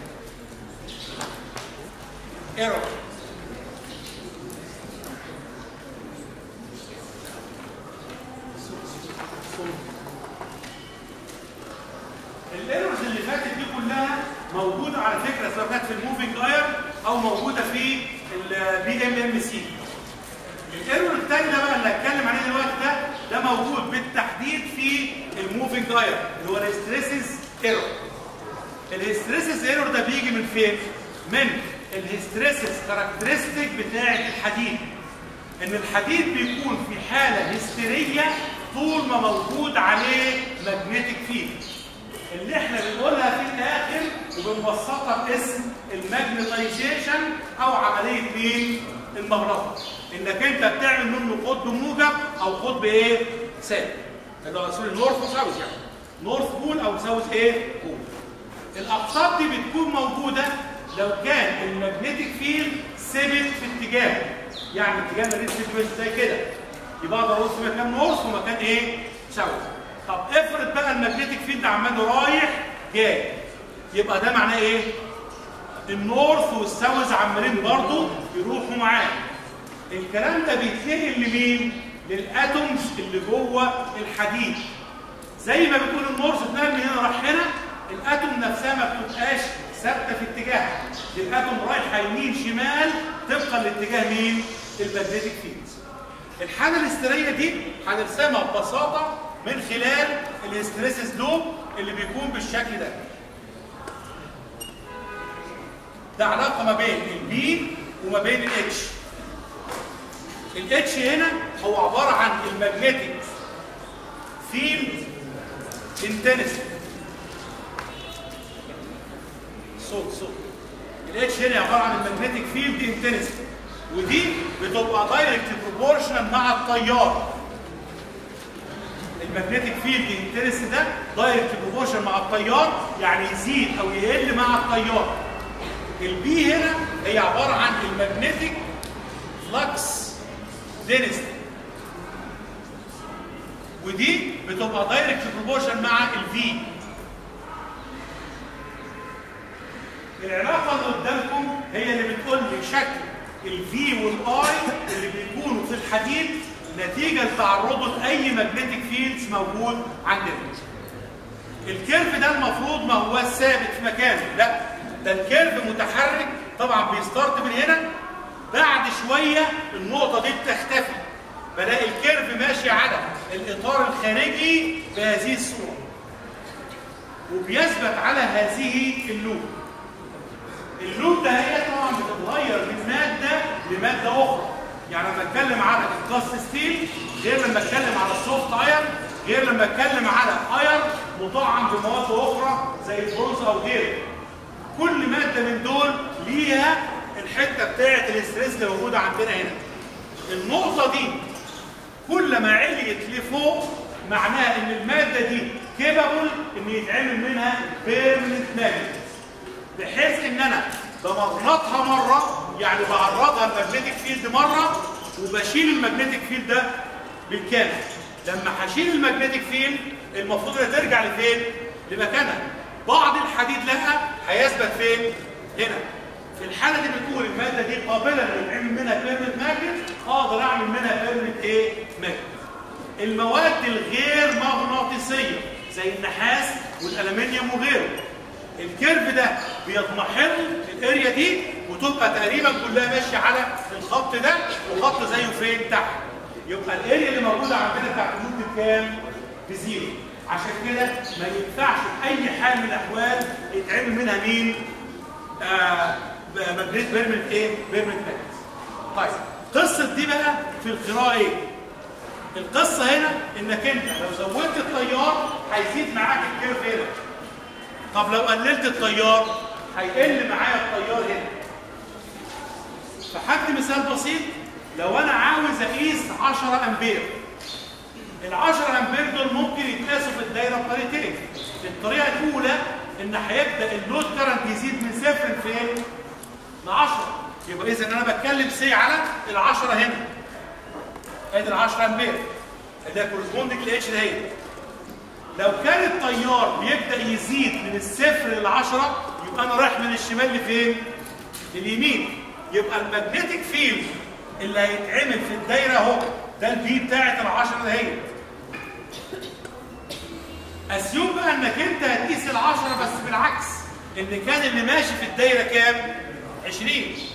ايرور. الايرورز اللي فاتت دي كلها موجوده على فكره سواء كانت في الموفينج اير او موجوده في البي ام ام سي. الايرور الثاني ده بقى اللي هتكلم عليه دلوقتي ده موجود بالتحديد في الموفينج اير اللي هو الهيستريسيس ايرور. الهيستريسيس ايرور ده بيجي من فين؟ من الهيستريسيس كاركترستيك بتاعه الحديد. ان الحديد بيكون في حاله هستيريه طول ما موجود عليه ماجنتيك فيلد، اللي احنا بنقولها في الاخر وبنبسطها باسم الماجنتايزيشن او عمليه مين؟ المغناطه. انك انت بتعمل منه قطب موجب او قطب ايه؟ سالب. اللي هو سوري نورث وساوث، يعني نورث بول او ساوث ايه؟ بول. الاقطاب دي بتكون موجوده لو كان الماجنتيك فيلد ثابت في اتجاهه، يعني اتجاه الماجنتيك فيلد زي كده، يبقى اقدر اقول في مكان نورث ومكان ايه؟ ساوث. طب افرض بقى الماجنتيك فيلد عمال رايح جاي، يبقى ده معناه ايه؟ النورث والساوث عمالين برضه يروحوا معاه. الكلام ده بيتنقل لمين؟ للاتومز اللي جوه الحديد. زي ما بتقول النورث اتنقل من هنا راح هنا، الاتوم نفسها ما بتبقاش ثابته في اتجاهها، الاتوم رايحه يمين شمال طبقا لاتجاه مين؟ الماجنتيك فيلد. الحاله الهستيريه دي هنرسمها ببساطه من خلال الهستريسيس لوب اللي بيكون بالشكل ده. ده علاقه ما بين البي وما بين الاتش. الاتش هنا هو عباره عن الماجنتيك فيلد انتنسيتي. صوت الاتش هنا عباره عن الماجنتيك فيلد انتنسيتي، ودي بتبقى دايركت بروبورشنال مع التيار. الماجنتيك فيلد انتنسيتي ده دايركت بروبورشنال مع التيار، يعني يزيد او يقل مع التيار. البي هنا هي عباره عن الماجنتيك فلكس دينستي، ودي بتبقى دايركت بروبورشن مع الفي. العلاقه اللي قدامكم هي اللي بتقول لي شكل الفي والاي اللي بيكونوا في الحديد نتيجه لتعرضه لاي ماجنتيك فيلدز موجود عندنا. الكيرف ده المفروض ما هو ثابت في مكانه، لا ده الكيرف متحرك. طبعا بيستارت من هنا، بعد شويه النقطه دي بتختفي، بلاقي الكيرف ماشي على الاطار الخارجي بهذه الصوره، وبيثبت على هذه اللوب. اللوب ده هي طبعا بتتغير من ماده لماده اخرى. يعني لما اتكلم على الكاست ستيل غير لما اتكلم على السوفت ايرن، غير لما اتكلم على ايرن مطعم بمواد اخرى زي البرونز او غيره. كل ماده من دول ليها الحته بتاعه الاستريس اللي موجوده عندنا هنا. النقطه دي كل ما عليت لفوق معناها ان الماده دي كيبابل ان يتعمل منها بيرمننت ماجنت، بحيث ان انا بمغنطها مره، يعني بعرضها الماجنتيك فيلد مره وبشيل الماجنتيك فيلد ده بالكامل. لما هشيل الماجنتيك فيلد المفروض انها ترجع لفين؟ لمكانها. بعض الحديد لا، هيثبت فين؟ هنا. في الحاله دي بتقول الماده دي قابله ان يتعمل منها بيرمننت ماجنت، اقدر اعمل منها بيرمننت ايه؟ ماجنت. المواد الغير مغناطيسيه زي النحاس والالمنيوم وغيره، الكيرف ده بيضمحل الاريا دي وتبقى تقريبا كلها ماشيه على الخط ده وخط زيه فين؟ تحت. يبقى الاريا اللي موجوده عندنا بتاعت النود بكام؟ بزيرو. عشان كده ما ينفعش باي حال من الاحوال يتعمل منها مين؟ ماجنت بيرمننت ايه؟ بيرمننت ماجنت. طيب قصه دي بقى في القراءه ايه؟ القصه هنا انك انت لو زودت التيار هيزيد معاك الكيرف هنا. طب لو قللت التيار هيقل معايا التيار هنا. فحد مثال بسيط، لو انا عاوز اقيس 10 امبير، ال 10 امبير دول ممكن يتقاسوا في الدايره بطريقتين. الطريقه الاولى ان هيبدا اللود كرنت يزيد من صفر لفين؟ ل 10. يبقى اذا انا بتكلم سي على ال 10 هنا. ادي ال 10 امبير ده كورسبوندنج لاتش ده هي. لو كان التيار بيبدا يزيد من الصفر لل 10 يبقى انا رايح من الشمال لفين؟ لليمين. يبقى الماجنتيك فيلد اللي هيتعمل في الدايره اهو ده البي بتاعت ال 10 ده هي. اسيوم بقى انك انت هتقيس ال 10 بس بالعكس، ان كان اللي ماشي في الدايره كام؟ 20.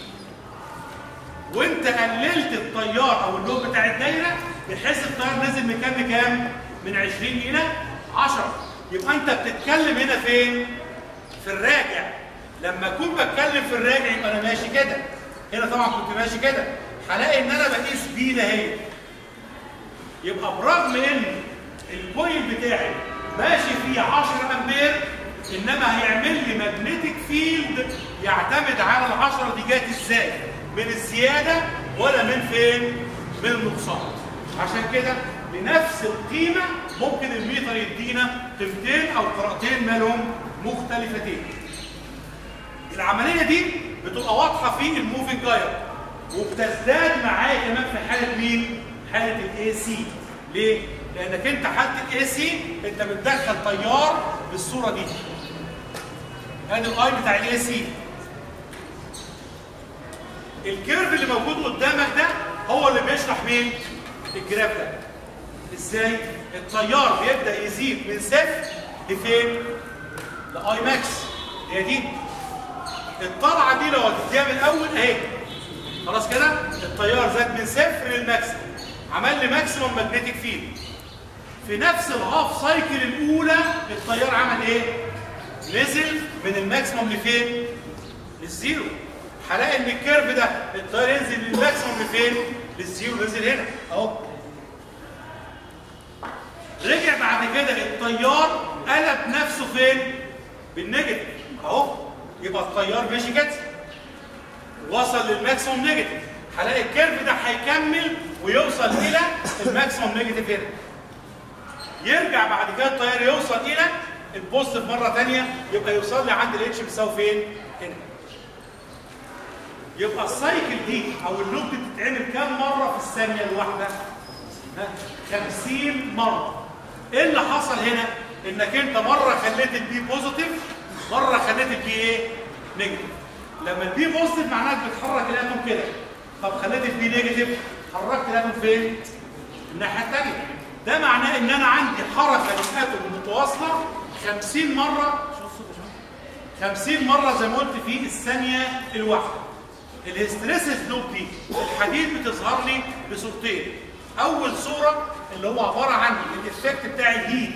وانت قللت التيار او اللود بتاع الدايره بحيث التيار نزل من كام لكام؟ من 20 الى 10. يبقى انت بتتكلم هنا فين؟ في الراجع. لما اكون بتكلم في الراجع يبقى انا ماشي كده. هنا طبعا كنت ماشي كده، هلاقي ان انا بقيس بي ده هي. يبقى برغم ان الكويل بتاعي ماشي فيه 10 امبير انما هيعمل لي ماجنتيك فيلد يعتمد على ال 10 دي جت ازاي؟ من الزياده ولا من فين؟ من النقصان. عشان كده بنفس القيمه ممكن الميتر يدينا قيمتين او قراءتين مالهم مختلفتين. العمليه دي بتبقى واضحه في الموفينج ايرون وبتزداد معايا كمان في حاله مين؟ حاله الاي سي. ليه؟ لانك انت حاله الاي سي انت بتدخل تيار بالصوره دي. ادي الاي بتاع الاي سي. الكيرف اللي موجود قدامك ده هو اللي بيشرح مين؟ الجراف ده. ازاي؟ التيار بيبدا يزيد من صفر لفين؟ لاي ماكس. هي دي. الطلعه دي لو هتديها من الاول اهي. خلاص كده؟ التيار زاد من صفر للماكسيمم. عمل لي ماكسيمم ماجنتيك فيلد. في نفس الهاف سايكل الاولى التيار عمل ايه؟ نزل من الماكسيمم لفين؟ للزيرو. هلاقي ان الكيرف ده التيار ينزل للماكسيمم لفين؟ للزيرو. نزل هنا اهو. رجع بعد كده التيار قلب نفسه فين؟ بالنيجاتيف اهو. يبقى التيار ماشي كده وصل للماكسيمم نيجاتيف. هلاقي الكيرف ده هيكمل ويوصل الى الماكسيمم نيجاتيف هنا. يرجع بعد كده التيار يوصل الى البوزيتيف مره ثانيه، يبقى يوصل لي عند الاتش بيساوي فين؟ هنا. يبقى السايكل دي او اللوب بتتعمل كام مره في الثانيه الواحده؟ 50 مره. ايه اللي حصل هنا؟ انك انت مره خليت البي بوزيتيف، مره خليت البي ايه؟ نيجاتيف. لما البي بوزيتيف معناها بتحرك الاتوم كده. طب خليت البي نيجاتيف حركت الاتوم فين؟ الناحيه الثانيه. ده معناه ان انا عندي حركه للاتوم متواصله 50 مره. 50 مره زي ما قلت في الثانيه الواحده. الهستريسيس لوب دي الحديد بتظهر لي بصورتين. اول صوره اللي هو عباره عن الايفكت بتاع الهيت،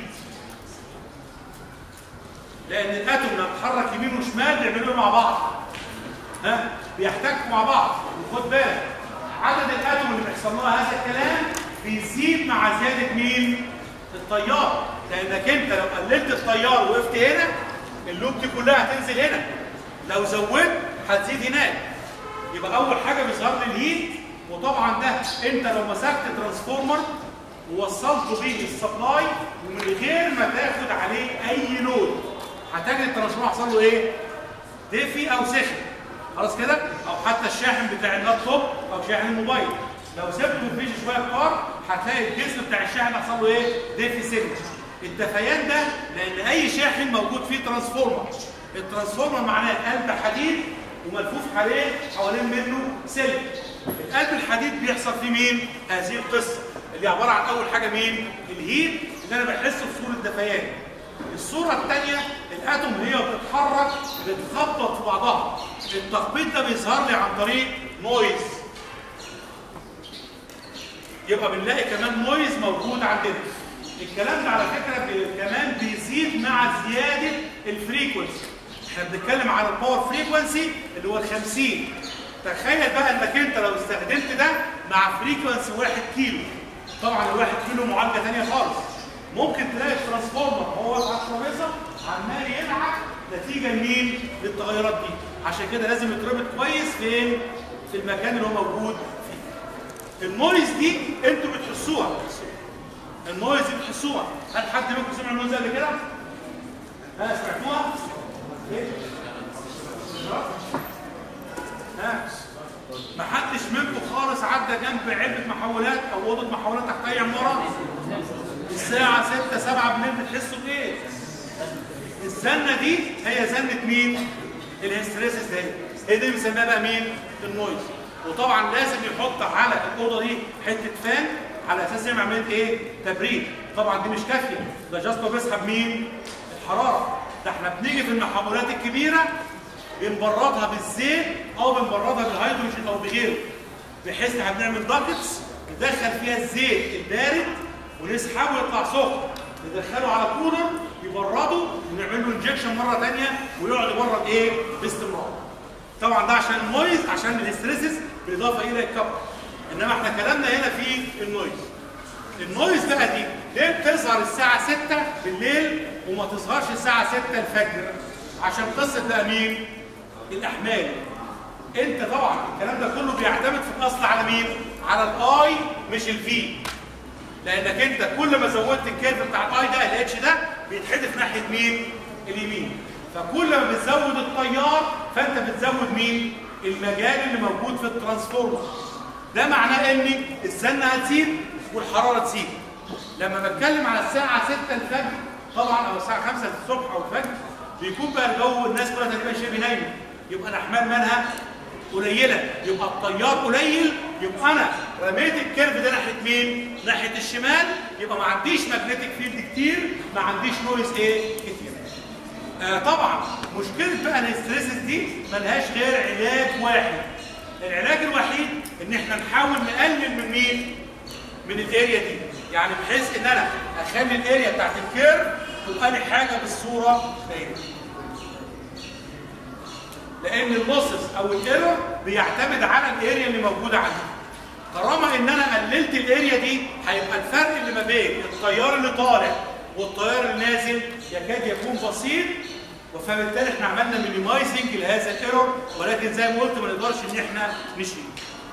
لان الاتوم لما بتتحرك يمين وشمال بيعملوا مع بعض، بيحتكوا مع بعض. وخد بالك عدد الاتوم اللي بيحصل لها هذا الكلام بيزيد مع زياده مين؟ التيار. لانك انت لو قللت التيار ووقفت هنا اللوب دي كلها هتنزل هنا، لو زودت هتزيد هناك. يبقى اول حاجه بيظهر لي الهيت، وطبعا ده انت لو مسكت ترانسفورمر ووصلته بيه السبلاي ومن غير ما تاخد عليه اي لود هتجد الترانسفورمر حصل له ايه؟ دفي او سخن. خلاص كده؟ او حتى الشاحن بتاع اللابتوب او شاحن الموبايل لو سبته مفيش شويه كار هتلاقي الجسم بتاع الشاحن حصل له ايه؟ دفي سن. الدفيان ده لان اي شاحن موجود فيه ترانسفورمر. الترانسفورمر معناه قلب حديد وملفوف حوالين منه سلك. القلب الحديد بيحصل فيه مين؟ هذه القصه اللي عباره عن اول حاجه مين؟ الهيت اللي انا بحسه في صوره دفيان. الصوره الثانيه الاتوم هي بتتحرك بتخبط في بعضها. التخبيط ده بيظهر لي عن طريق نويز. يبقى بنلاقي كمان نويز موجود عندنا. الكلام ده على فكره كمان بيزيد مع زياده الفريكونسي. احنا بنتكلم على الباور فريكونسي اللي هو ال 50. تخيل بقى انك انت لو استخدمت ده مع فريكونسي 1 كيلو. طبعا ال 1 كيلو معالجه ثانيه خالص. ممكن تلاقي الترانسفورمر وهو واقف على الترابيزه عمال ينعك نتيجه لمين؟ للتغيرات دي. عشان كده لازم يتربط كويس فين؟ في المكان اللي هو موجود فيه. النويز دي انتوا بتحسوها. النويز دي بتحسوها. هل حد منكم سمع النويز قبل كده؟ ها سمعتوها؟ ايه؟ ها؟ محدش منكم خالص عدى جنب علبه محولات او اوضه محولات تحت اي عماره؟ الساعه 6 7 بالليل بتحسوا بايه؟ الزنه دي هي زنه مين؟ الهستريسيس دي. هي دي بنسميها بقى مين؟ النويز. وطبعا لازم يحط على الاوضه دي حته فان على اساس يعمل عمليه ايه؟ تبريد. طبعا دي مش كافيه، ده جاست بيسحب مين؟ الحراره. ده احنا بنيجي في المحولات الكبيره بنبردها بالزيت او بنبردها بالهيدروجين او بغيره، بحيث احنا بنعمل باكتس ندخل فيها الزيت البارد ونسحبه يطلع سخن، ندخله على كولر يبرده ونعمل له انجكشن مره ثانيه ويقعد يبرد ايه؟ باستمرار. طبعا ده عشان النويز، عشان الاستريسز بالاضافه الى الكبر. انما احنا كلامنا هنا في النويز. النويز بقى دي ليه بتظهر الساعه 6 بالليل وما تظهرش الساعه 6 الفجر؟ عشان قصه بقى مين؟ الاحمال. انت طبعا الكلام ده كله بيعتمد في الاصل على مين؟ على الاي مش الفي. لانك انت كل ما زودت الكيرف بتاع الاي ده الاتش ده بيتحدف ناحيه مين؟ اليمين. فكل ما بتزود التيار فانت بتزود مين؟ المجال اللي موجود في الترانسفورمر. ده معناه ان الزنه هتزيد والحراره تزيد. لما بتكلم على الساعه 6 الفجر طبعا او الساعه 5 الصبح او الفجر بيكون بقى الجو الناس كلها تقريبا شبه نايمه، يبقى الاحمال مالها قليله، يبقى التيار قليل، يبقى انا رميت الكيرف ده ناحيه مين؟ ناحيه الشمال، يبقى ما عنديش ماجنتيك فيلد كتير، ما عنديش نويز ايه؟ كتير. طبعا مشكله بقى الاستريسز دي ملهاش غير علاج واحد. العلاج الوحيد ان احنا نحاول نقلل من مين؟ من الاريا دي، يعني بحيث ان انا اخلي الاريا بتاعت الكيرف تبقى لي حاجه بالصوره دي. لان اللوسز او الايرور بيعتمد على الاريا اللي موجوده عندي. طالما ان انا قللت الاريا دي هيبقى الفرق اللي ما بين التيار اللي طالع والتيار اللي نازل يكاد يكون بسيط، فبالتالي احنا عملنا مينيمايزنج لهذا الايرور، ولكن زي ما قلت ما نقدرش ان احنا نشيله.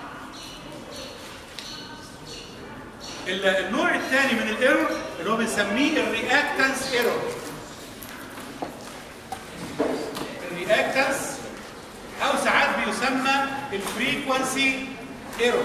النوع الثاني من الايرور اللي هو بنسميه الرياكتنس ايرور. الرياكتنس او ساعات بيسمى الفريكونسي ايرور.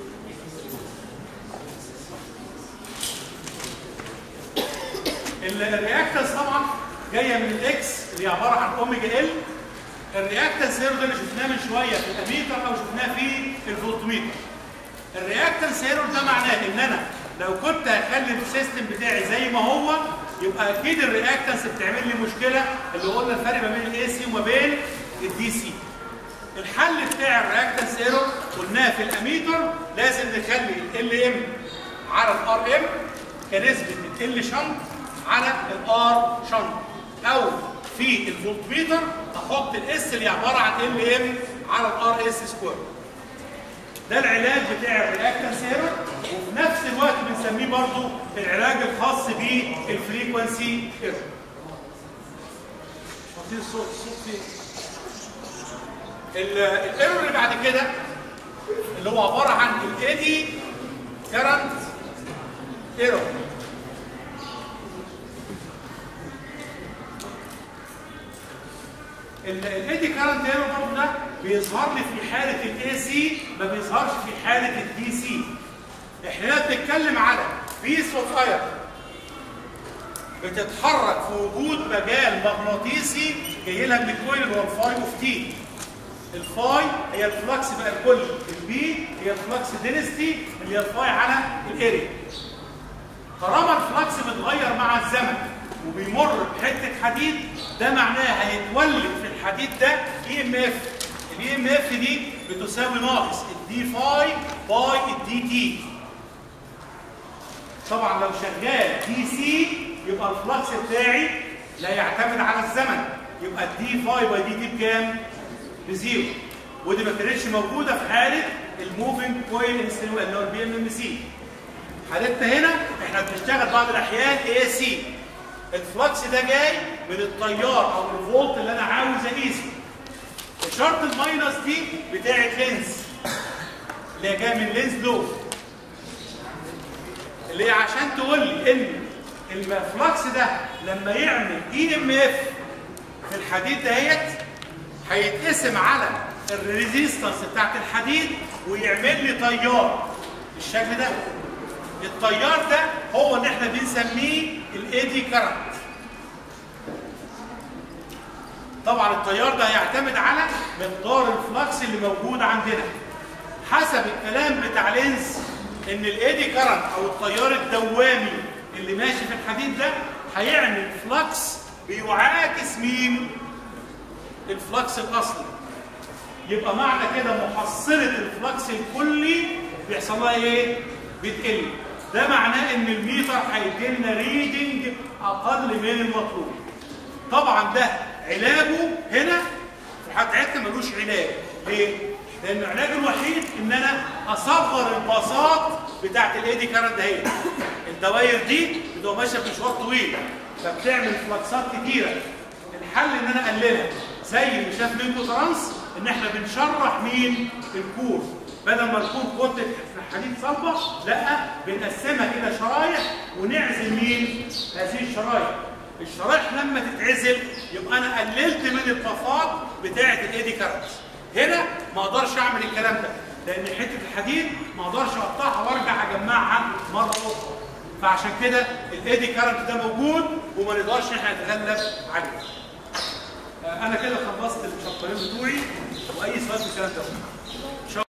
الرياكتنس طبعا جايه من الاكس اللي عباره عن اوميجا ال. الرياكتنس ايرور ده اللي شفناه من شويه في الاميتر او شفناه في الفولتميتر. الرياكتنس ايرور ده معناه ان انا لو كنت هخلي السيستم بتاعي زي ما هو يبقى اكيد الرياكتنس بتعمل لي مشكله، اللي قلنا الفرق ما بين الاي سي وما بين الدي سي. الحل بتاع الرياكتنس ايرور قلناه في الاميتر، لازم نخلي ال ام على الار ام كنسبه ال شنط على الار شنط، او في الفولتميتر احط الاس اللي عباره عن ال ام على الار اس سكوير. ده العلاج بتاع الرياكتنس ايرور، وفي نفس الوقت بنسميه برضو العلاج الخاص بالفريكونسي ايرور. واخدين الصوت فين؟ الايرور اللي بعد كده اللي هو عباره عن الايدي كارنت ايرور. الايدي كارنت ايرور برضه ده بيظهر لي في حاله الاي سي، ما بيظهرش في حاله الدي سي. احنا هنا بنتكلم على بيس اوف اير بتتحرك في وجود مجال مغناطيسي جاي لها من الكويل اللي هو الفاي اوف تي. الفاي هي الفلكس بقى الكلي، البي هي الفلكس دينستي اللي هي الفاي على الاريا. طالما الفلكس بيتغير مع الزمن وبيمر بحته حديد، ده معناه هيتولد في الحديد ده اي ام اف. الاي ام اف دي بتساوي ناقص الدي فاي باي الدي تي. طبعا لو شغال دي سي يبقى الفلكس بتاعي لا يعتمد على الزمن، يبقى الدي فاي باي دي تي بكام؟ بزيرو. ودي ما كانتش موجوده في حاله الموفينج كويل انستلو اللي هو البي ام ام سي. حالتنا هنا احنا بنشتغل بعض الاحيان اي سي. الفلكس ده جاي من التيار او الفولت اللي انا عاوز اقيسه. اشاره الماينس دي بتاعت لينز اللي هي جايه من لينز لو، اللي هي عشان تقول لي ان الفلكس ده لما يعمل اي ام اف في الحديد دهيت هيتقسم على الريزيستنس بتاعت الحديد ويعمل لي تيار بالشكل ده. التيار ده هو اللي احنا بنسميه الايدي كارنت. طبعا التيار ده هيعتمد على مقدار الفلكس اللي موجود عندنا. حسب الكلام بتاع لينز ان الايدي كارنت او التيار الدوامي اللي ماشي في الحديد ده هيعمل فلكس بيعاكس مين؟ الفلكس الاصلي. يبقى معنى كده محصله الفلكس الكلي بيحصل لها ايه؟ بتقل. ده معناه ان الميتر هيدي لنا ريدنج اقل من المطلوب. طبعا ده علاجه هنا في الحالة بتاعتنا ملوش علاج. ليه؟ لان العلاج الوحيد ان انا اصغر الباصات بتاعت الايدي كارنت دهيت. الدواير دي بتبقى ماشيه بمشوار طويل فبتعمل فلكسات كتيره. الحل ان انا اقللها زي اللي شاف منكم ترانس، ان احنا بنشرح مين؟ الكور. بدل ما نكون كتله في حديد صلبه، لا بنقسمها كده شرايح ونعزل مين؟ هذه الشرايح. الشرايح لما تتعزل يبقى انا قللت من الطفات بتاعه الايدي كارنت. هنا ما اقدرش اعمل الكلام ده لان حته الحديد ما اقدرش اقطعها وارجع اجمعها مره اخرى. فعشان كده الايدي كارنت ده موجود وما نقدرش احنا نتغلب عليه. انا كده خلصت الشابترين بتوعي، واي سؤال في الكلام ده